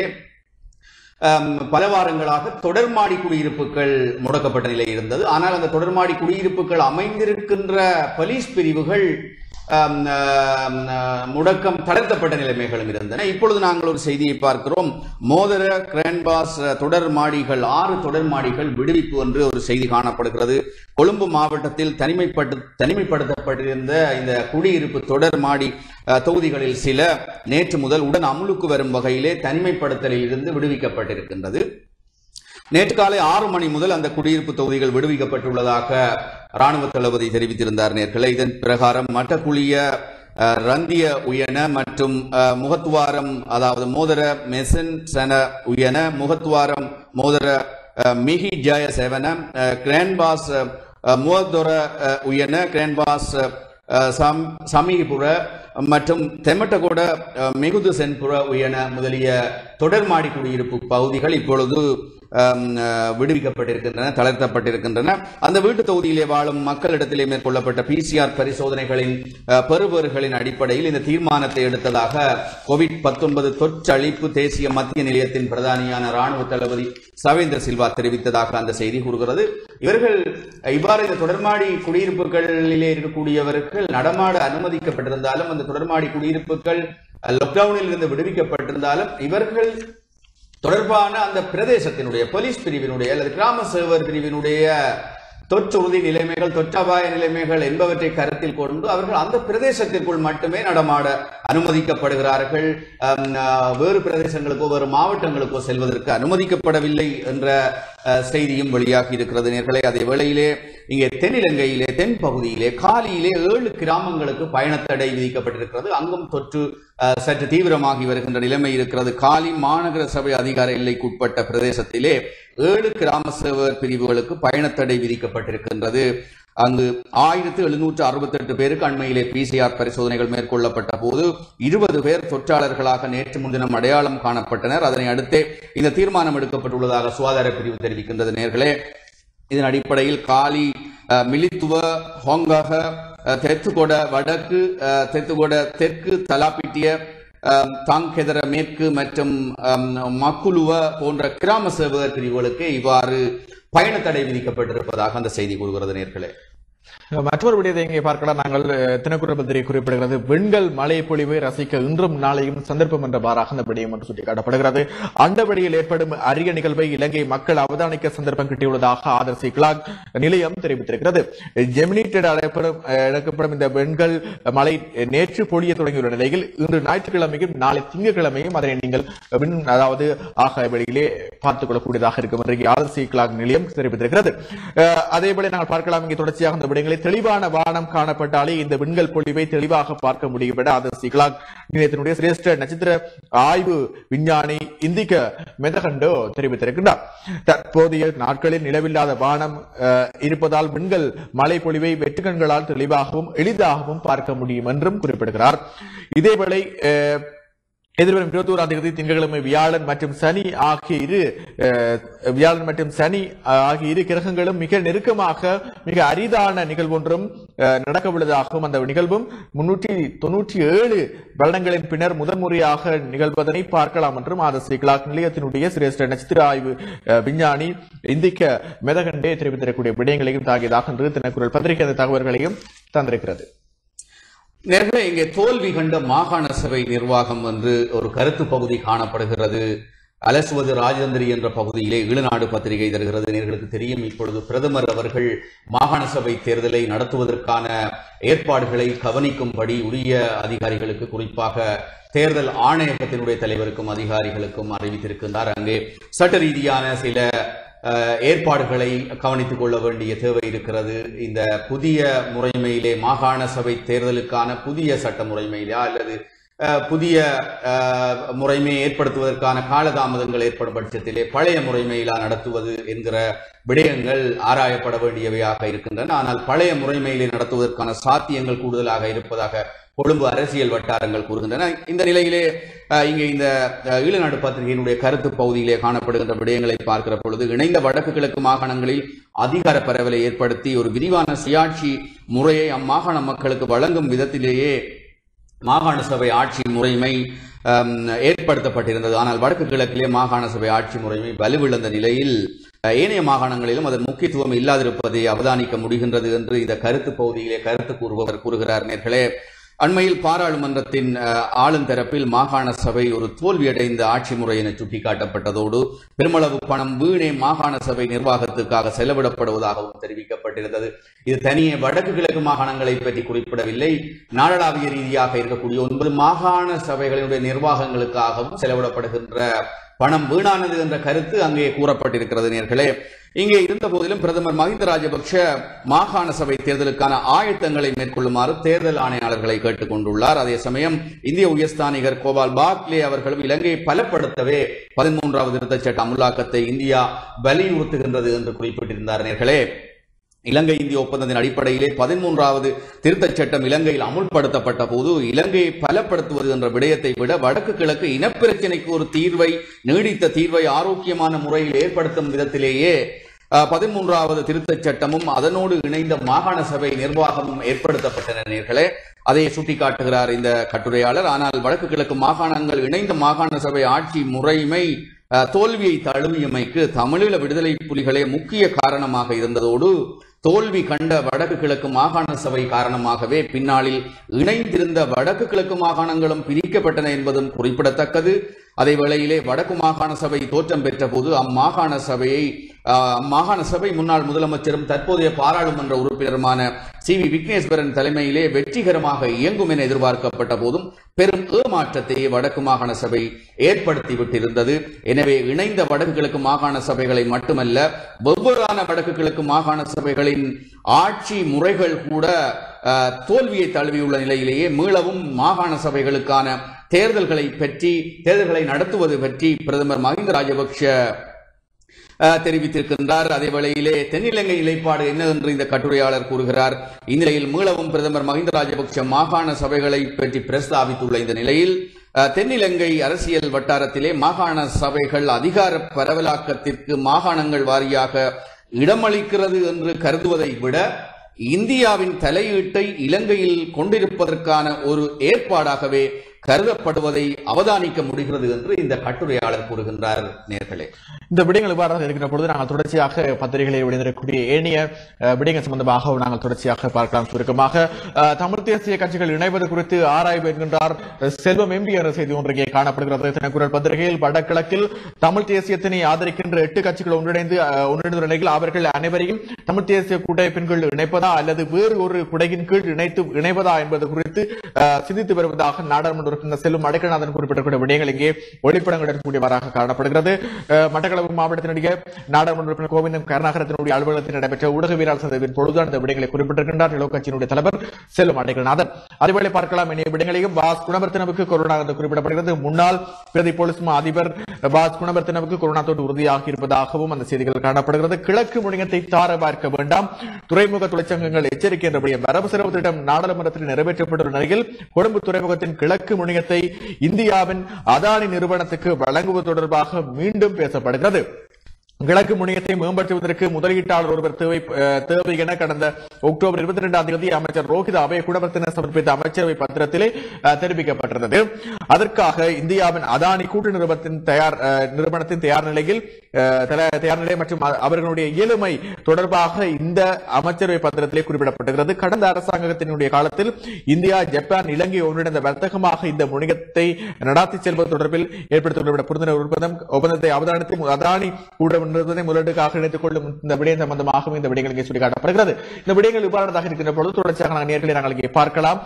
பல வாரங்களாக தொடர்மாடி குடியிருப்புகள் முடக்கப்பட்ட நிலை இருந்தது. ஆனால் அந்த தொடர்மாடி குடியிருப்புகள் அமைந்திருக்கின்ற போலீஸ் பிரிவுகள் முடக்கம் தளர்த்தப்பட்ட நிலைமைகளும் இருந்தன. இப்பொழுது நாங்கள் ஒரு செய்தியை பார்க்கிறோம். மோதர கிராண்ட்பாஸ் தொடர் மாடிகள், ஆறு தொடர் மாடிகள் விடுவிப்பு என்று ஒரு செய்தி காணப்படுகிறது. கொழும்பு மாவட்டத்தில் தனிமைப்பட்டு தனிமைப்படுத்தப்பட்டிருந்த இந்த குடியிருப்பு தொடர் மாடி தொகுதிகளில் சில நேற்று முதல் உடன் அமுலுக்கு வரும் வகையிலே தனிமைப்படுத்தலில் இருந்து விடுவிக்கப்பட்டிருக்கின்றது. நேற்று காலை ஆறு மணி முதல் அந்த குடியிருப்பு தொகுதிகள் விடுவிக்கப்பட்டுள்ளதாக ராணுவ தளபதி தெரிவித்திருந்தார். நேர்களை இதன் பிரகாரம் மட்டக்குழிய, ரந்திய உயன மற்றும் முகத்துவாரம், அதாவது மோதர மெசன் சன உயன, முகத்துவாரம் மோதர மிகி ஜய செவன, கிராண்ட்பாஸ் முகதொர உயன, கிராண்ட்பாஸ் சமீபுர மற்றும் தெமட்டகோட மிகுது சென்புற உயன முதலிய தொடர்மாடி குடியிருப்பு பகுதிகள் இப்பொழுது விடுவிக்கப்பட்டிருக்கின்றன, தளர்த்தப்பட்டிருக்கின்றன. அந்த வீட்டு தொகுதியிலே வாழும் மக்களிடத்திலே மேற்கொள்ளப்பட்ட பிசிஆர் பரிசோதனைகளின் பெறுபேறுகளின் அடிப்படையில் இந்த தீர்மானத்தை எடுத்ததாக கோவிட் பத்தொன்பது தொற்றழிப்பு தேசிய மத்திய நிலையத்தின் பிரதானியான ராணுவ தளபதி சவேந்திர சில்வா தெரிவித்ததாக அந்த செய்தி கூறுகிறது. இவர்கள் இவ்வாறு இந்த தொடர்மாடி குடியிருப்புகளிலே இருக்கக்கூடியவர்கள் நடமாட அனுமதிக்கப்பட்டிருந்தாலும், அந்த தொடர்மாடி குடியிருப்புகள் லாக்டவுனில் இருந்து விடுவிக்கப்பட்டிருந்தாலும், இவர்கள் தொடர்பான அந்த பிரதேசத்தினுடைய போலீஸ் பிரிவினுடைய அல்லது கிராம சேவர் பிரிவினுடைய தொற்றுறுதி நிலைமைகள், தொற்றபாய நிலைமைகள் என்பவற்றை கருத்தில் கொண்டு அவர்கள் அந்த பிரதேசத்திற்குள் மட்டுமே நடமாட அனுமதிக்கப்படுகிறார்கள். வேறு பிரதேசங்களுக்கோ வேறு மாவட்டங்களுக்கோ செல்வதற்கு அனுமதிக்கப்படவில்லை என்ற செய்தியும் வெளியாகி இருக்கிறது. நேர்களை அதே வேளையிலே இங்கே தென்னிலங்கையிலே தென் பகுதியிலே காலியிலே ஏழு கிராமங்களுக்கு பயணத்தடை விதிக்கப்பட்டிருக்கிறது. அங்கும் தொற்று சற்று தீவிரமாகி வருகின்ற நிலைமை இருக்கிறது. காலி மாநகர சபை அதிகார எல்லைக்குட்பட்ட பிரதேசத்திலே ஏழு கிராம சேவர் பிரிவுகளுக்கு பயணத்தடை விதிக்கப்பட்டிருக்கின்றது. அங்கு ஆயிரத்தி எழுநூற்று அறுபத்தி எட்டு பேருக்கு அண்மையிலே பிசிஆர் பரிசோதனைகள் மேற்கொள்ளப்பட்ட போது இருபது பேர் தொற்றாளர்களாக நேற்று முன்தினம் அடையாளம் காணப்பட்டனர். அதனை அடுத்தே இந்த தீர்மானம் எடுக்கப்பட்டுள்ளதாக சுகாதார பிரிவு தெரிவிக்கின்றது. நேர்களே, இதன் அடிப்படையில் காலி, மிலித்துவ, ஹோங்காக, தெத்துகொட வடக்கு, தெத்துகொட தெற்கு, தலாப்பிட்டிய, தாங்கெதர மேற்கு மற்றும் மக்குலுவ போன்ற கிராம சேவகர் பிரிவுகளுக்கு இவ்வாறு பயண தடை விதிக்கப்பட்டிருப்பதாக அந்த செய்தி கூறுகிறது. நேர்களே, மற்றொரு விடயத்தை இங்கே பார்க்கலாம். நாங்கள் தினக்குரல் பத்திரிகை குறிப்பிடுகிறது, வெண்கல் மழை பொழிவை ரசிக்க இன்றும் நாளையும் சந்தர்ப்பம் என்ற பாராக அந்த விடயம் என்று சுட்டிக்காட்டப்படுகிறது. அண்டவெளியில் ஏற்படும் அரிய நிகழ்வை இலங்கை மக்கள் அவதானிக்க சந்தர்ப்பம் கிட்டியுள்ளதாக ஆதர்சி கிளாக் நிலையம் தெரிவித்திருக்கிறது. ஜெமினிட்டட் அழைக்கப்படும் இந்த வெண்கல் மழை நேற்று பொழிய தொடங்கியுள்ள நிலையில் இன்று ஞாயிற்றுக்கிழமையும் நாளை திங்கட்கிழமையும் அதனை நீங்கள் அதாவது ஆகாய வெளியிலே பார்த்துக் கொள்ளக்கூடியதாக இருக்கும் என்று ஆதர்சி கிளாக் நிலையம் தெரிவித்திருக்கிறது. அதேபோல நாங்கள் பார்க்கலாம், இங்கே தொடர்ச்சியாக இந்த விடயங்களை தெளிவான வானம் காணப்பட்டாலே இந்த விண்கல் பொழிவை தெளிவாக பார்க்க முடியும் என ஆதர்சி கிளாக் நிலையத்தினுடைய சிரேஷ்ட நட்சத்திர ஆய்வு விஞ்ஞானி இந்திக்க மெதகண்டோ தெரிவித்திருக்கின்றார். தற்போதைய நாட்களில் நிலவில்லாத வானம் இருப்பதால் விண்கல் மழை பொழிவை வெற்றுக்கண்களால் தெளிவாகவும் எளிதாகவும் பார்க்க முடியும் என்றும் குறிப்பிடுகிறார். இதேவேளை எதிர்வரும் இருபத்தி ஓராம் தேதி திங்கட்கிழமை வியாழன் மற்றும் சனி ஆகிய இரு வியாழன் மற்றும் சனி ஆகிய இரு கிரகங்களும் மிக நெருக்கமாக மிக அரிதான நிகழ்வொன்றும் நடக்கவுள்ளதாகவும் அந்த நிகழ்வும் முன்னூற்றி தொன்னூற்றி ஏழு வருடங்களின் பின்னர் முதன்முறையாக நிகழ்வதனை பார்க்கலாம் என்றும் ஆதர்சி கிளாக் நிலையத்தினுடைய சிரேஷ்ட நட்சத்திர ஆய்வு விஞ்ஞானி இந்திக்க மெதகண்டே தெரிவித்திருக்கக்கூடிய விடயங்களையும் தாக்கியதாக என்று தினக்குரல் பத்திரிகை அந்த தகவல்களையும் தந்திருக்கிறது. நேர்களே, இங்கே தோல்வி கண்ட மாகாண சபை நிர்வாகம் என்று ஒரு கருத்து பகுதி காணப்படுகிறது. அலசுவது ராஜேந்திரி என்ற பகுதியிலே ஈழநாடு பத்திரிகை தருகிறது. நேர்களுக்கு தெரியும், இப்பொழுது பிரதமர் அவர்கள் மாகாண சபை தேர்தலை நடத்துவதற்கான ஏற்பாடுகளை கவனிக்கும்படி உரிய அதிகாரிகளுக்கு, குறிப்பாக தேர்தல் ஆணையகத்தினுடைய தலைவருக்கும் அதிகாரிகளுக்கும் அறிவித்திருக்கின்றார். அங்கே சட்ட ரீதியான சில ஏற்பாடுகளை கவனித்துக் கொள்ள வேண்டிய தேவை இருக்கிறது. இந்த புதிய முறைமையிலே மாகாண சபை தேர்தலுக்கான புதிய சட்ட முறைமையிலா அல்லது புதிய முறைமையை ஏற்படுத்துவதற்கான காலதாமதங்கள் ஏற்படும் பட்சத்திலே பழைய முறைமையிலா நடத்துவது என்கிற விடயங்கள் ஆராயப்பட வேண்டியவையாக இருக்கின்றன. ஆனால் பழைய முறைமையிலே நடத்துவதற்கான சாத்தியங்கள் கூடுதலாக இருப்பதாக கொழும்பு அரசியல் வட்டாரங்கள் கூறுகின்றன. இந்த நிலையிலே இங்கே இந்த ஈழநாடு பத்திரிகையினுடைய கருத்து பகுதியிலே காணப்படுகின்ற விடயங்களை பார்க்கிற பொழுது, இணைந்த வடக்கு கிழக்கு மாகாணங்களில் அதிகார பரவலை ஏற்படுத்தி ஒரு விரிவான சுயாட்சி முறையை அம்மாகாண மக்களுக்கு வழங்கும் விதத்திலேயே மாகாண சபை ஆட்சி முறைமை ஏற்படுத்தப்பட்டிருந்தது. ஆனால் வடக்கு கிழக்கிலே மாகாண சபை ஆட்சி முறைமை வலுவிழந்த நிலையில் ஏனைய மாகாணங்களிலும் அதன் முக்கியத்துவம் இல்லாதிருப்பதை அவதானிக்க முடிகின்றது என்று இந்த கருத்து பகுதியிலே கருத்து கூறுபவர் கூறுகிறார். நேர்களே, அண்மையில் பாராளுமன்றத்தின் ஆளும் தரப்பில் மாகாண சபை ஒரு தோல்வியடைந்த ஆட்சி முறை என சுட்டிக்காட்டப்பட்டதோடு பெருமளவு பணம் வீணே மாகாண சபை நிர்வாகத்துக்காக செலவிடப்படுவதாகவும் தெரிவிக்கப்பட்டிருந்தது. இது தனியே வடக்கு கிழக்கு மாகாணங்களை பற்றி குறிப்பிடவில்லை, நாடளாவிய ரீதியாக இருக்கக்கூடிய ஒன்பது மாகாண சபைகளுடைய நிர்வாகங்களுக்காகவும் செலவிடப்படுகின்ற பணம் வீணானது என்ற கருத்து அங்கே கூறப்பட்டிருக்கிறது. நேர்களே, இங்கே இருந்த போதிலும் பிரதமர் மஹிந்த ராஜபக்ஷ மாகாண சபை தேர்தலுக்கான ஆயத்தங்களை மேற்கொள்ளுமாறு தேர்தல் ஆணையாளர்களை கேட்டுக் கொண்டுள்ளார். அதே சமயம் இந்திய உயர்ஸ்தானிகர் கோபால் பாக்லே அவர்களும் இலங்கையை பலப்படுத்தவே பதிமூன்றாவது திருத்தச் சட்ட அமுலாக்கத்தை இந்தியா வலியுறுத்துகின்றது என்று குறிப்பிட்டிருந்தார். நேர்களே, இலங்கை இந்திய ஒப்பந்தத்தின் அடிப்படையிலே பதிமூன்றாவது திருத்தச் சட்டம் இலங்கையில் அமுல்படுத்தப்பட்ட போது இலங்கையை பலப்படுத்துவது என்ற விடயத்தை விட வடக்கு கிழக்கு இனப்பிரச்சினைக்கு ஒரு தீர்வை, நீடித்த தீர்வை ஆரோக்கியமான முறையில் ஏற்படுத்தும் விதத்திலேயே பதிமூன்றாவது திருத்தச் சட்டமும் அதனோடு இணைந்த மாகாண சபை நிர்வாகமும் ஏற்படுத்தப்பட்டன. நேர்களே, அதை சுட்டிக்காட்டுகிறார் இந்த கட்டுரையாளர். ஆனால் வடக்கு கிழக்கு மாகாணங்கள் இணைந்த மாகாண சபை ஆட்சி முறைமை தோல்வியை தழுவியமைக்கு தமிழீழ விடுதலை புலிகளே முக்கிய காரணமாக இருந்ததோடு தோல்வி கண்ட வடக்கு கிழக்கு மாகாண சபை காரணமாகவே பின்னாளில் இணைந்திருந்த வடக்கு கிழக்கு மாகாணங்களும் பிரிக்கப்பட்டன என்பதும் குறிப்பிடத்தக்கது. அதே வேளையிலே வடக்கு மாகாண சபை தோற்றம் பெற்ற போது அம்மாகாண சபையை மாகாண சபை முன்னாள் முதலமைச்சரும் தற்போதைய பாராளுமன்ற உறுப்பினருமான சி வி விக்னேஸ்வரன் தலைமையிலே வெற்றிகரமாக இயங்கும் என எதிர்பார்க்கப்பட்ட போதும் பெரும் ஏமாற்றத்தையே வடக்கு மாகாண சபை ஏற்படுத்திவிட்டிருந்தது. எனவே இணைந்த வடக்கு கிழக்கு மாகாண சபைகளை மட்டுமல்ல, வெவ்வேறான வடக்கு கிழக்கு மாகாண சபைகளின் ஆட்சி முறைகள் கூட தோல்வியை தழுவியுள்ள நிலையிலேயே மீளவும் மாகாண சபைகளுக்கான தேர்தல்களை பற்றி தேர்தல்களை நடத்துவது பற்றி பிரதமர் மஹிந்த ராஜபக்ஷ தெரிவித்திருக்கின்றார். அதே வேளையிலே தென்னிலங்கை நிலைப்பாடு என்ன என்று இந்த கட்டுரையாளர் கூறுகிறார். இந்நிலையில் மீளவும் பிரதமர் மஹிந்த ராஜபக்ஷ மாகாண சபைகளை பற்றி பிரஸ்தாபித்துள்ள இந்த நிலையில் தென்னிலங்கை அரசியல் வட்டாரத்திலே மாகாண சபைகள் அதிகார பரவலாக்கத்திற்கு மாகாணங்கள் வாரியாக இடமளிக்கிறது என்று கருதுவதை விட இந்தியாவின் தலையீட்டை இலங்கையில் கொண்டிருப்பதற்கான ஒரு ஏற்பாடாகவே கருதப்படுவதை அவதானிக்க முடிகிறது என்று இந்த கட்டுரையாளர் கூறுகின்றார். நேர்களே, இந்த விடயங்கள் இவ்வாறாக இருக்கிற பொழுது நாங்கள் தொடர்ச்சியாக பத்திரிகைகளை வெளியிடக்கூடிய ஏனைய விடயங்கள் சம்பந்தமாக நாங்கள் தொடர்ச்சியாக பார்க்கலாம். சுருக்கமாக தமிழ் தேசிய கட்சிகள் இணைவது குறித்து ஆராய்வு என்கின்றார் செல்வம் எம்பி என்ற செய்தி ஒன்றையே காணப்படுகிறது. தினக்குரல் பத்திரிகையில் வடகிழக்கில் தமிழ் தேசியத்தினை ஆதரிக்கின்ற எட்டு கட்சிகள் ஒன்றிணைந்து ஒன்றிணைந்த நிலையில் அவர்கள் அனைவரையும் தமிழ் தேசிய கூட்டமைப்பின் கீழ் இணைப்பதா அல்லது வேறு ஒரு குடையின் கீழ் இணைத்து இணைவதா என்பது குறித்து சிந்தித்து வருவதாக நாடாளுமன்ற உறுப்பினர் செல்வம் அடைக்கநாதன் குறிப்பிடக்கூடிய விடயங்கள் இங்கே ஒளிப்படங்கள் எடுக்கக்கூடியவராக காணப்படுகிறது. மட்டக்களப்பு மாவட்டத்தினுடைய நாடாளுமன்ற உறுப்பினர் கோவிந்தம் கருணாகரத்தினுடைய அலுவலகத்தில் நடைபெற்ற ஊடகவியலாளர் சந்திப்பின் பொழுது அந்த விடயங்களை குறிப்பிட்டிருக்கின்றார் இலோ கட்சியினுடைய தலைவர் செல்வம் அடைக்கநாதன். அதேவேளை பார்க்கலாம் இனிய விடயங்களையும் வாஸ் குணவர்த்தனவுக்கு கொரோனா என்று குறிப்பிடப்படுகிறது. முன்னாள் பிரதி போலீஸ் மா அதிபர் வாஸ் குணவர்த்தனவுக்கு கொரோனா தொற்று உறுதியாகி இருப்பதாகவும் அந்த செய்திகள் காணப்படுகிறது. கிழக்கு முனையத்தை தார பார்க்க வேண்டாம், துறைமுக தொழிற்சங்கங்கள் எச்சரிக்கை என்ற வரவு செலவு திட்டம் நாடாளுமன்றத்தில் நிறைவேற்றப்பட்டுள்ள நிலையில் கொழும்பு துறைமுகத்தின் கிழக்கு முனையத்தை இந்தியாவின் அதானி நிறுவனத்துக்கு வழங்குவது தொடர்பாக மீண்டும் பேசப்படுகிறது. கிழக்கு முனையத்தை மேம்படுத்துவதற்கு முதலீட்டாளர் ஒருவர் தேவை தேவை என கடந்த அக்டோபர் இருபத்தி இரண்டாம் தேதி அமைச்சர் ரோஹித் அபய குணவர்த்தன சமர்ப்பித்த அமைச்சரவை பத்திரத்திலே தெரிவிக்கப்பட்டிருந்தது. அதற்காக இந்தியாவின் அதானி கூட்டு நிறுவனத்தின் தயார் நிறுவனத்தின் தயார் நிலையில் தயார் நிலை மற்றும் அவர்களுடைய இயலுமை தொடர்பாக இந்த அமைச்சரவை பத்திரத்திலே குறிப்பிடப்பட்டிருக்கிறது. கடந்த அரசாங்கத்தினுடைய காலத்தில் இந்தியா ஜப்பான் இலங்கை ஒன்றிணைந்த வர்த்தகமாக இந்த முனையத்தை நடாத்தி செல்வது தொடர்பில் ஏற்படுத்தியுள்ள புரிந்துணர்வு ஒப்பந்தத்தை அவதானித்து அதானி கூட முதலீட்டுக்காக இணைத்துக் கொள்ளும் இந்த விடயம் சம்பந்தமாக இந்த விடயங்கள் இங்கே சுட்டிக்காட்டப்படுகிறது. இந்த விடயங்கள் இவ்வாறாக இருக்கின்ற பொழுது தொடர்ச்சியாக நேர்களை நாங்கள் இங்கே பார்க்கலாம்.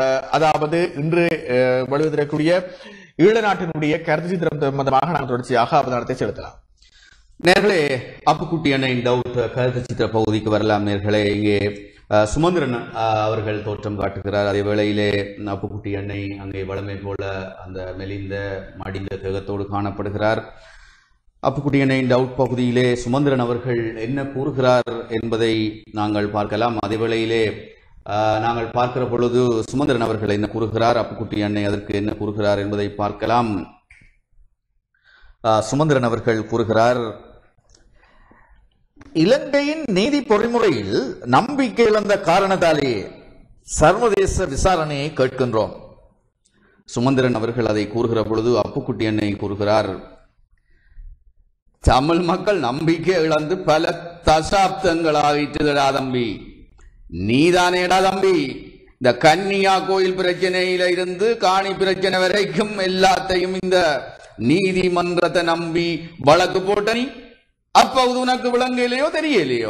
அதாவது இன்று வலுவதற்குரிய ஈழ நாட்டினுடைய கருத்து சித்திரம் சம்பந்தமாக நாங்கள் தொடர்ச்சியாக அவதானத்தை செலுத்தலாம். நேர்களே, அப்புக்குட்டி அண்ணன் டவுட் கருத்து சித்திர பகுதிக்கு வரலாம். நேர்களே, இங்கே சுமந்திரன் அவர்கள் தோற்றம் காட்டுகிறார். அதே வேளையிலே அப்புக்குட்டி அன்னை அங்கே வளமை போல அந்த மெலிந்த மடிந்த தேகத்தோடு காணப்படுகிறார். அப்புக்குட்டி அன்னையின் டவுட் பகுதியிலே சுமந்திரன் அவர்கள் என்ன கூறுகிறார் என்பதை நாங்கள் பார்க்கலாம். அதே வேளையிலே நாங்கள் பார்க்கிற பொழுது சுமந்திரன் அவர்கள் என்ன கூறுகிறார், அப்புக்குட்டி அன்னை அதற்கு என்ன கூறுகிறார் என்பதை பார்க்கலாம். சுமந்திரன் அவர்கள் கூறுகிறார், இலங்கையின் நீதி பொறிமுறையில் நம்பிக்கை இழந்த காரணத்தாலே சர்வதேச விசாரணையை கேட்கின்றோம். சுமந்திரன் அவர்கள் அதை கூறுகிற பொழுது அப்புக்குட்டி அன்னை கூறுகிறார், தமிழ் மக்கள் நம்பிக்கை இழந்து பல தசாப்தங்கள் ஆகிட்டுதடா தம்பி, நீதானேடா தம்பி. இந்த கன்னியா கோயில் பிரச்சனையில இருந்து காணி பிரச்சனை வரைக்கும் எல்லாத்தையும் இந்த நீதிமன்றத்தை நம்பி வழக்கு போட்ட நீ, அப்போது உனக்கு விளங்கலையோ தெரியலையோ.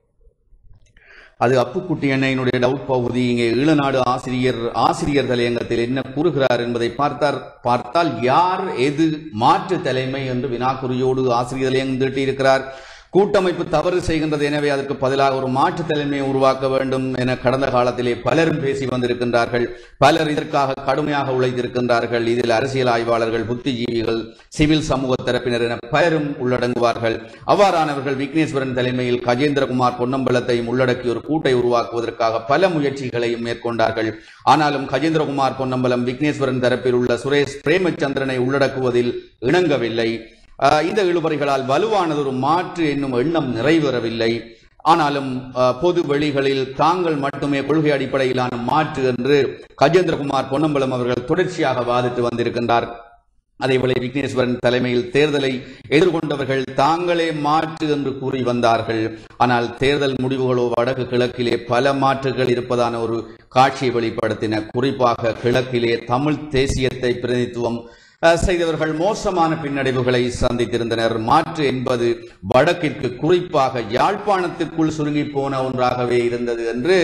அது அப்புக்குட்டி அண்ணையினுடைய டவுட் பகுதி. இங்கே ஈழநாடு ஆசிரியர் ஆசிரியர் தலையங்கத்தில் என்ன கூறுகிறார் என்பதை பார்த்தார் பார்த்தால் யார் எது மாற்று தலைமை என்று வினாக்குறியோடு ஆசிரியர் தலையங்கம் தீட்டியிருக்கிறார். கூட்டமைப்பு தவறு செய்கின்றது, எனவே அதற்கு பதிலாக ஒரு மாற்று தலைமையை உருவாக்க வேண்டும் என கடந்த காலத்திலே பலரும் பேசி வந்திருக்கின்றார்கள். பலர் இதற்காக கடுமையாக உழைத்திருக்கின்றார்கள். இதில் அரசியல் ஆய்வாளர்கள், புத்திஜீவிகள், சிவில் சமூக தரப்பினர் என பலரும் உள்ளடங்குவார்கள். அவ்வாறானவர்கள் விக்னேஸ்வரன் தலைமையில் கஜேந்திரகுமார் பொன்னம்பலத்தையும் உள்ளடக்கி ஒரு கூட்டை உருவாக்குவதற்காக பல முயற்சிகளையும் மேற்கொண்டார்கள். ஆனாலும் கஜேந்திரகுமார் பொன்னம்பலம் விக்னேஸ்வரன் தரப்பில் உள்ள சுரேஷ் பிரேமச்சந்திரனை உள்ளடக்குவதில் இணங்கவில்லை. இந்த இழுபறிகளால் வலுவானது ஒரு மாற்று என்னும் எண்ணம் நிறைவேறவில்லை. ஆனாலும் பொது வெளிகளில் தாங்கள் மட்டுமே கொள்கை அடிப்படையிலான மாற்று என்று கஜேந்திரகுமார் பொன்னம்பலம் அவர்கள் தொடர்ச்சியாக வாதிட்டு வந்திருக்கின்றார். அதேவேளை விக்னேஸ்வரன் தலைமையில் தேர்தலை எதிர்கொண்டவர்கள் தாங்களே மாற்று என்று கூறி வந்தார்கள். ஆனால் தேர்தல் முடிவுகளோ வடக்கு கிழக்கிலே பல மாற்றுகள் இருப்பதான ஒரு காட்சியை வெளிப்படுத்தின. குறிப்பாக கிழக்கிலே தமிழ் தேசியத்தை பிரதிநிதித்துவம் செய்தவர்கள் மோசமான பின்னடைவுகளை சந்தித்திருந்தனர். மாற்று என்பது வடக்கிற்கு குறிப்பாக யாழ்ப்பாணத்திற்குள் சுருங்கி போன ஒன்றாகவே இருந்தது என்று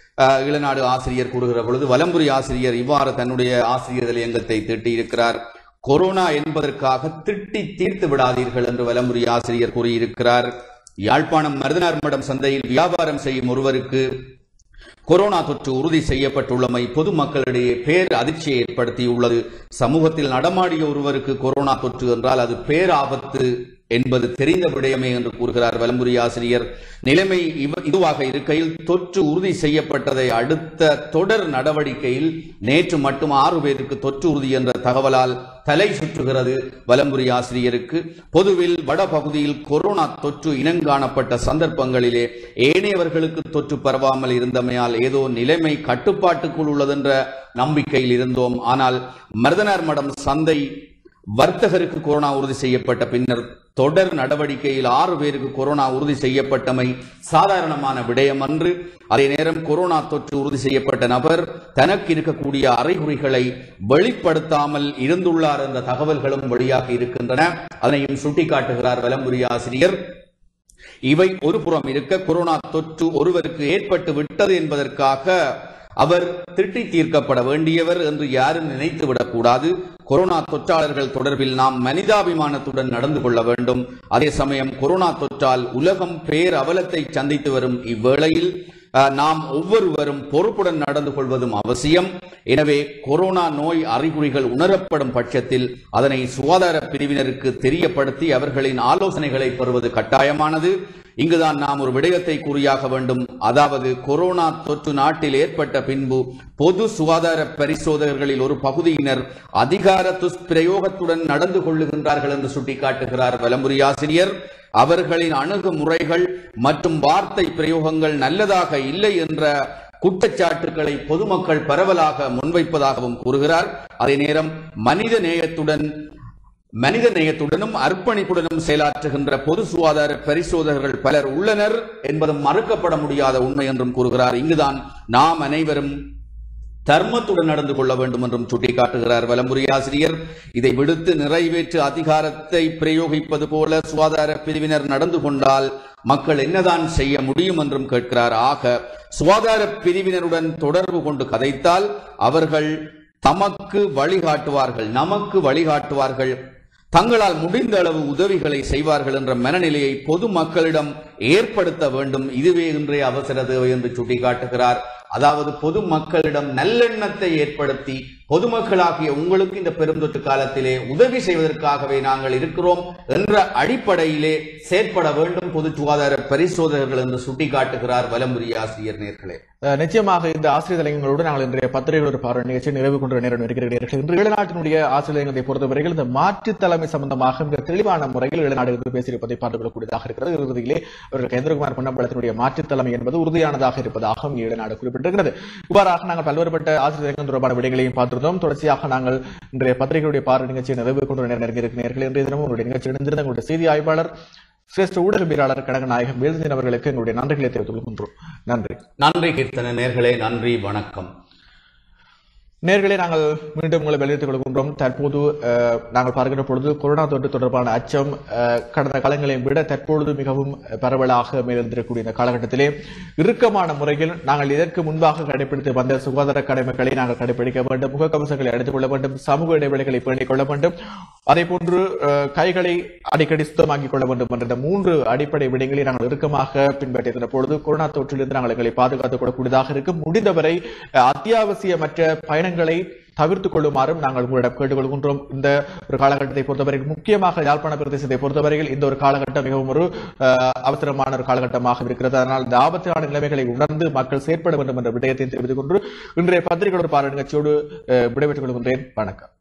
ஈழநாடு ஆசிரியர் கூறுகிற பொழுது வலம்புரி ஆசிரியர் இவ்வாறு தன்னுடைய ஆசிரியர் தலையங்கத்தை திட்டியிருக்கிறார். கொரோனா என்பதற்காக திட்டி தீர்த்து விடாதீர்கள் என்று வலம்புரி ஆசிரியர் கூறியிருக்கிறார். யாழ்ப்பாணம் மருதனார் மடம் சந்தையில் வியாபாரம் செய்யும் ஒருவருக்கு கொரோனா தொற்று உறுதி செய்யப்பட்டுள்ளமை பொதுமக்களிடையே பேர் அதிர்ச்சியை ஏற்படுத்தியுள்ளது. சமூகத்தில் நடமாடிய ஒருவருக்கு கொரோனா தொற்று என்றால் அது பேராபத்து என்பது தெரிந்த விடயமே என்று கூறுகிறார் வலம்புரி ஆசிரியர். நிலைமை இதுவாக இருக்கையில் தொற்று உறுதி செய்யப்பட்டதை அடுத்த தொடர் நடவடிக்கையில் நேற்று மட்டும் ஆறு பேருக்கு தொற்று உறுதி என்ற தகவலால் தலை சுற்றுகிறது வலம்புரி ஆசிரியருக்கு. பொதுவில் வடபகுதியில் கொரோனா தொற்று இனங்காணப்பட்ட சந்தர்ப்பங்களிலே ஏனையவர்களுக்கு தொற்று பரவாமல் இருந்தமையால் ஏதோ நிலைமை கட்டுப்பாட்டுக்குள் உள்ளதென்ற நம்பிக்கையில் இருந்தோம். ஆனால் மருதனார் மடம் சந்தை வர்த்தகருக்கு கொரோனா உறுதி செய்யப்பட்ட பின்னர் தொடர் நடவடிக்கையில் ஆறு பேருக்கு கொரோனா உறுதி செய்யப்பட்டமை சாதாரணமான விடயம் அன்று. அதே நேரம் கொரோனா தொற்று உறுதி செய்யப்பட்ட நபர் தனக்கு இருக்கக்கூடிய அறிகுறிகளை வெளிப்படுத்தாமல் இருந்துள்ளார் என்ற தகவல்களும் வெளியாகி இருக்கின்றன. அதனையும் சுட்டிக்காட்டுகிறார் வலம்புரி ஆசிரியர். இவை ஒரு புறம் இருக்க, கொரோனா தொற்று ஒருவருக்கு ஏற்பட்டு விட்டது என்பதற்காக அவர் திட்டி தீர்க்கப்பட வேண்டியவர் என்று யாரும் நினைத்துவிடக் கூடாது. கொரோனா தொற்றாளர்கள் தொடர்பில் நாம் மனிதாபிமானத்துடன் நடந்து கொள்ள வேண்டும். அதே சமயம் கொரோனா தொற்றால் உலகம் பேர் அவலத்தை சந்தித்து வரும் இவ்வேளையில் நாம் ஒவ்வொருவரும் பொறுப்புடன் நடந்து கொள்வதும் அவசியம். எனவே கொரோனா நோய் அறிகுறிகள் உணரப்படும் பட்சத்தில் அதனை சுகாதார பிரிவினருக்கு தெரியப்படுத்தி அவர்களின் ஆலோசனைகளை பெறுவது கட்டாயமானது. இங்குதான் நாம் ஒரு விடயத்தை கூறியாக வேண்டும். அதாவது கொரோனா தொற்று நாட்டில் ஏற்பட்ட பின்பு பொது சுகாதார பரிசோதகர்களில் ஒரு பகுதியினர் அதிகார துஷ்பிரயோகத்துடன் நடந்து கொள்ளுகின்றார்கள் என்று சுட்டிக்காட்டுகிறார் வலம்புரி ஆசிரியர். அவர்களின் அணுகுமுறைகள் மற்றும் வார்த்தை பிரயோகங்கள் நல்லதாக இல்லை என்ற குற்றச்சாட்டுக்களை பொதுமக்கள் பரவலாக முன்வைப்பதாகவும் கூறுகிறார். அதே நேரம் மனித நேயத்துடன் மனித நேயத்துடனும் அர்ப்பணிப்புடனும் செயலாற்றுகின்ற பொது சுகாதார பரிசோதகர்கள் பலர் உள்ளனர் என்பதும் மறுக்கப்பட முடியாத உண்மை என்றும் கூறுகிறார். இங்குதான் நாம் அனைவரும் தர்மத்துடன் நடந்து கொள்ள வேண்டும் என்றும் சுட்டிக்காட்டுகிறார் வலம்புரி ஆசிரியர். இதை விடுத்து நிறைவேற்று அதிகாரத்தை பிரயோகிப்பது போல சுகாதார பிரிவினர் நடந்து கொண்டால் மக்கள் என்னதான் செய்ய முடியும் என்றும் கேட்கிறார். ஆக சுகாதார பிரிவினருடன் தொடர்பு கொண்டு கதைத்தால் அவர்கள் தமக்கு வழிகாட்டுவார்கள், நமக்கு வழிகாட்டுவார்கள், தங்களால் முடிந்த அளவு உதவிகளை செய்வார்கள் என்ற மனநிலையை பொது மக்களிடம் ஏற்படுத்த வேண்டும். இதுவே இன்றைய அவசர தேவை என்று சுட்டிக்காட்டுகிறார். அதாவது பொது மக்களிடம் நல்லெண்ணத்தை ஏற்படுத்தி பொதுமக்களாகிய உங்களுக்கு இந்த பெருந்தொற்று காலத்திலே உதவி செய்வதற்காகவே நாங்கள் இருக்கிறோம் என்ற அடிப்படையிலே செயற்பட வேண்டும் பொது சுகாதார பரிசோதகர்கள் என்று சுட்டிக்காட்டுகிறார் வலம்புரி ஆசிரியர். நேர்களே, நிச்சயமாக இந்த ஆசிரியர் தலைங்களோடு நாங்கள் இன்றைய பத்திரிகை ஒரு பார்வை நிகழ்ச்சி நிறைவு கொண்ட நேரம் இருக்கிறீர்கள். இன்று ஈழநாட்டினுடைய ஆசிரியர் தலைங்களை பொறுத்தவரையில் இந்த மாற்று தலைமை சம்பந்தமாக மிக தெளிவான முறையில் ஈழநாடு பேசியிருப்பதை பார்த்துக் கொள்ளக்கூடியதாக இருக்கிறது. இறுதியிலே அவர்கள் கேந்திரகுமார் பொன்னம்பலத்தினுடைய மாற்று தலைமை என்பது உறுதியானதாக இருப்பதாக ஈழநாடு குறிப்பிட்டிருக்கிறது. இவ்வாறாக நாங்கள் பல்வேறுபட்ட ஆசிரியர்கள் தொடர்பான விடயங்களையும் பார்த்திருந்தோம். தொடர்ச்சியாக நாங்கள் இன்றைய பத்திரிகையுடைய பார்வை நிகழ்ச்சியை நிறைவு கொண்டு நேரம் இருக்கிறீர்கள். இன்றைய தினமும் உங்களுடைய நிகழ்ச்சி இணைந்திருந்த உங்களுடைய செய்தி ஆய்வாளர் சிரேஷ்ட ஊடகவியலாளர் கடகநாயகம் வேல்தின் அவர்களுக்கு எங்களுடைய நன்றிகளை தெரிவித்துக் கொள்கின்றோம். நன்றி. நன்றி கீர்த்தன. நேர்களே, நன்றி, வணக்கம். நேர்களை நாங்கள் மீண்டும் உங்களை வெளியிட்டுக் கொள்கின்றோம். தற்போது நாங்கள் பார்க்கின்ற பொழுது கொரோனா தொற்று தொடர்பான அச்சம் கடந்த காலங்களை விட தற்பொழுது மிகவும் பரவலாக மேலிருந்திருக்கக்கூடிய இந்த காலகட்டத்திலே இறுக்கமான முறையில் நாங்கள் இதற்கு முன்பாக கடைபிடித்து வந்த சுகாதார கடமைகளை நாங்கள் கடைபிடிக்க வேண்டும். முகக்கவசங்களை அணிந்து கொள்ள வேண்டும். சமூக இடைவெளிகளை பேணிக் கொள்ள வேண்டும். அதே போன்று கைகளை அடிக்கடி சுத்தமாக்கிக் கொள்ள வேண்டும் என்ற மூன்று அடிப்படை விடயங்களை நாங்கள் இறுக்கமாக பின்பற்றியிருந்த பொழுது கொரோனா தொற்றிலிருந்து நாங்கள் எங்களை பாதுகாத்துக் கொள்ளக்கூடியதாக இருக்கும். முடிந்தவரை அத்தியாவசியமற்ற பயணங்களை தவிர்த்துக் கொள்ளுமாறும் நாங்கள் உங்களிடம் கேட்டுக்கொள்கின்றோம். இந்த ஒரு காலகட்டத்தை பொறுத்தவரையில், முக்கியமாக யாழ்ப்பாண பிரதேசத்தை பொறுத்தவரையில் இந்த ஒரு காலகட்டம் மிகவும் ஒரு அவசரமான ஒரு காலகட்டமாக இருக்கிறது. அதனால் இந்த ஆபத்தான நிலைமைகளை உணர்ந்து மக்கள் செயற்பட வேண்டும் என்ற விடயத்தை தெரிவித்துக் கொண்டு இன்றைய பத்திரிகை பார்வை நிகழ்ச்சியோடு விடைபெற்றுக் கொள்கின்றேன். வணக்கம்.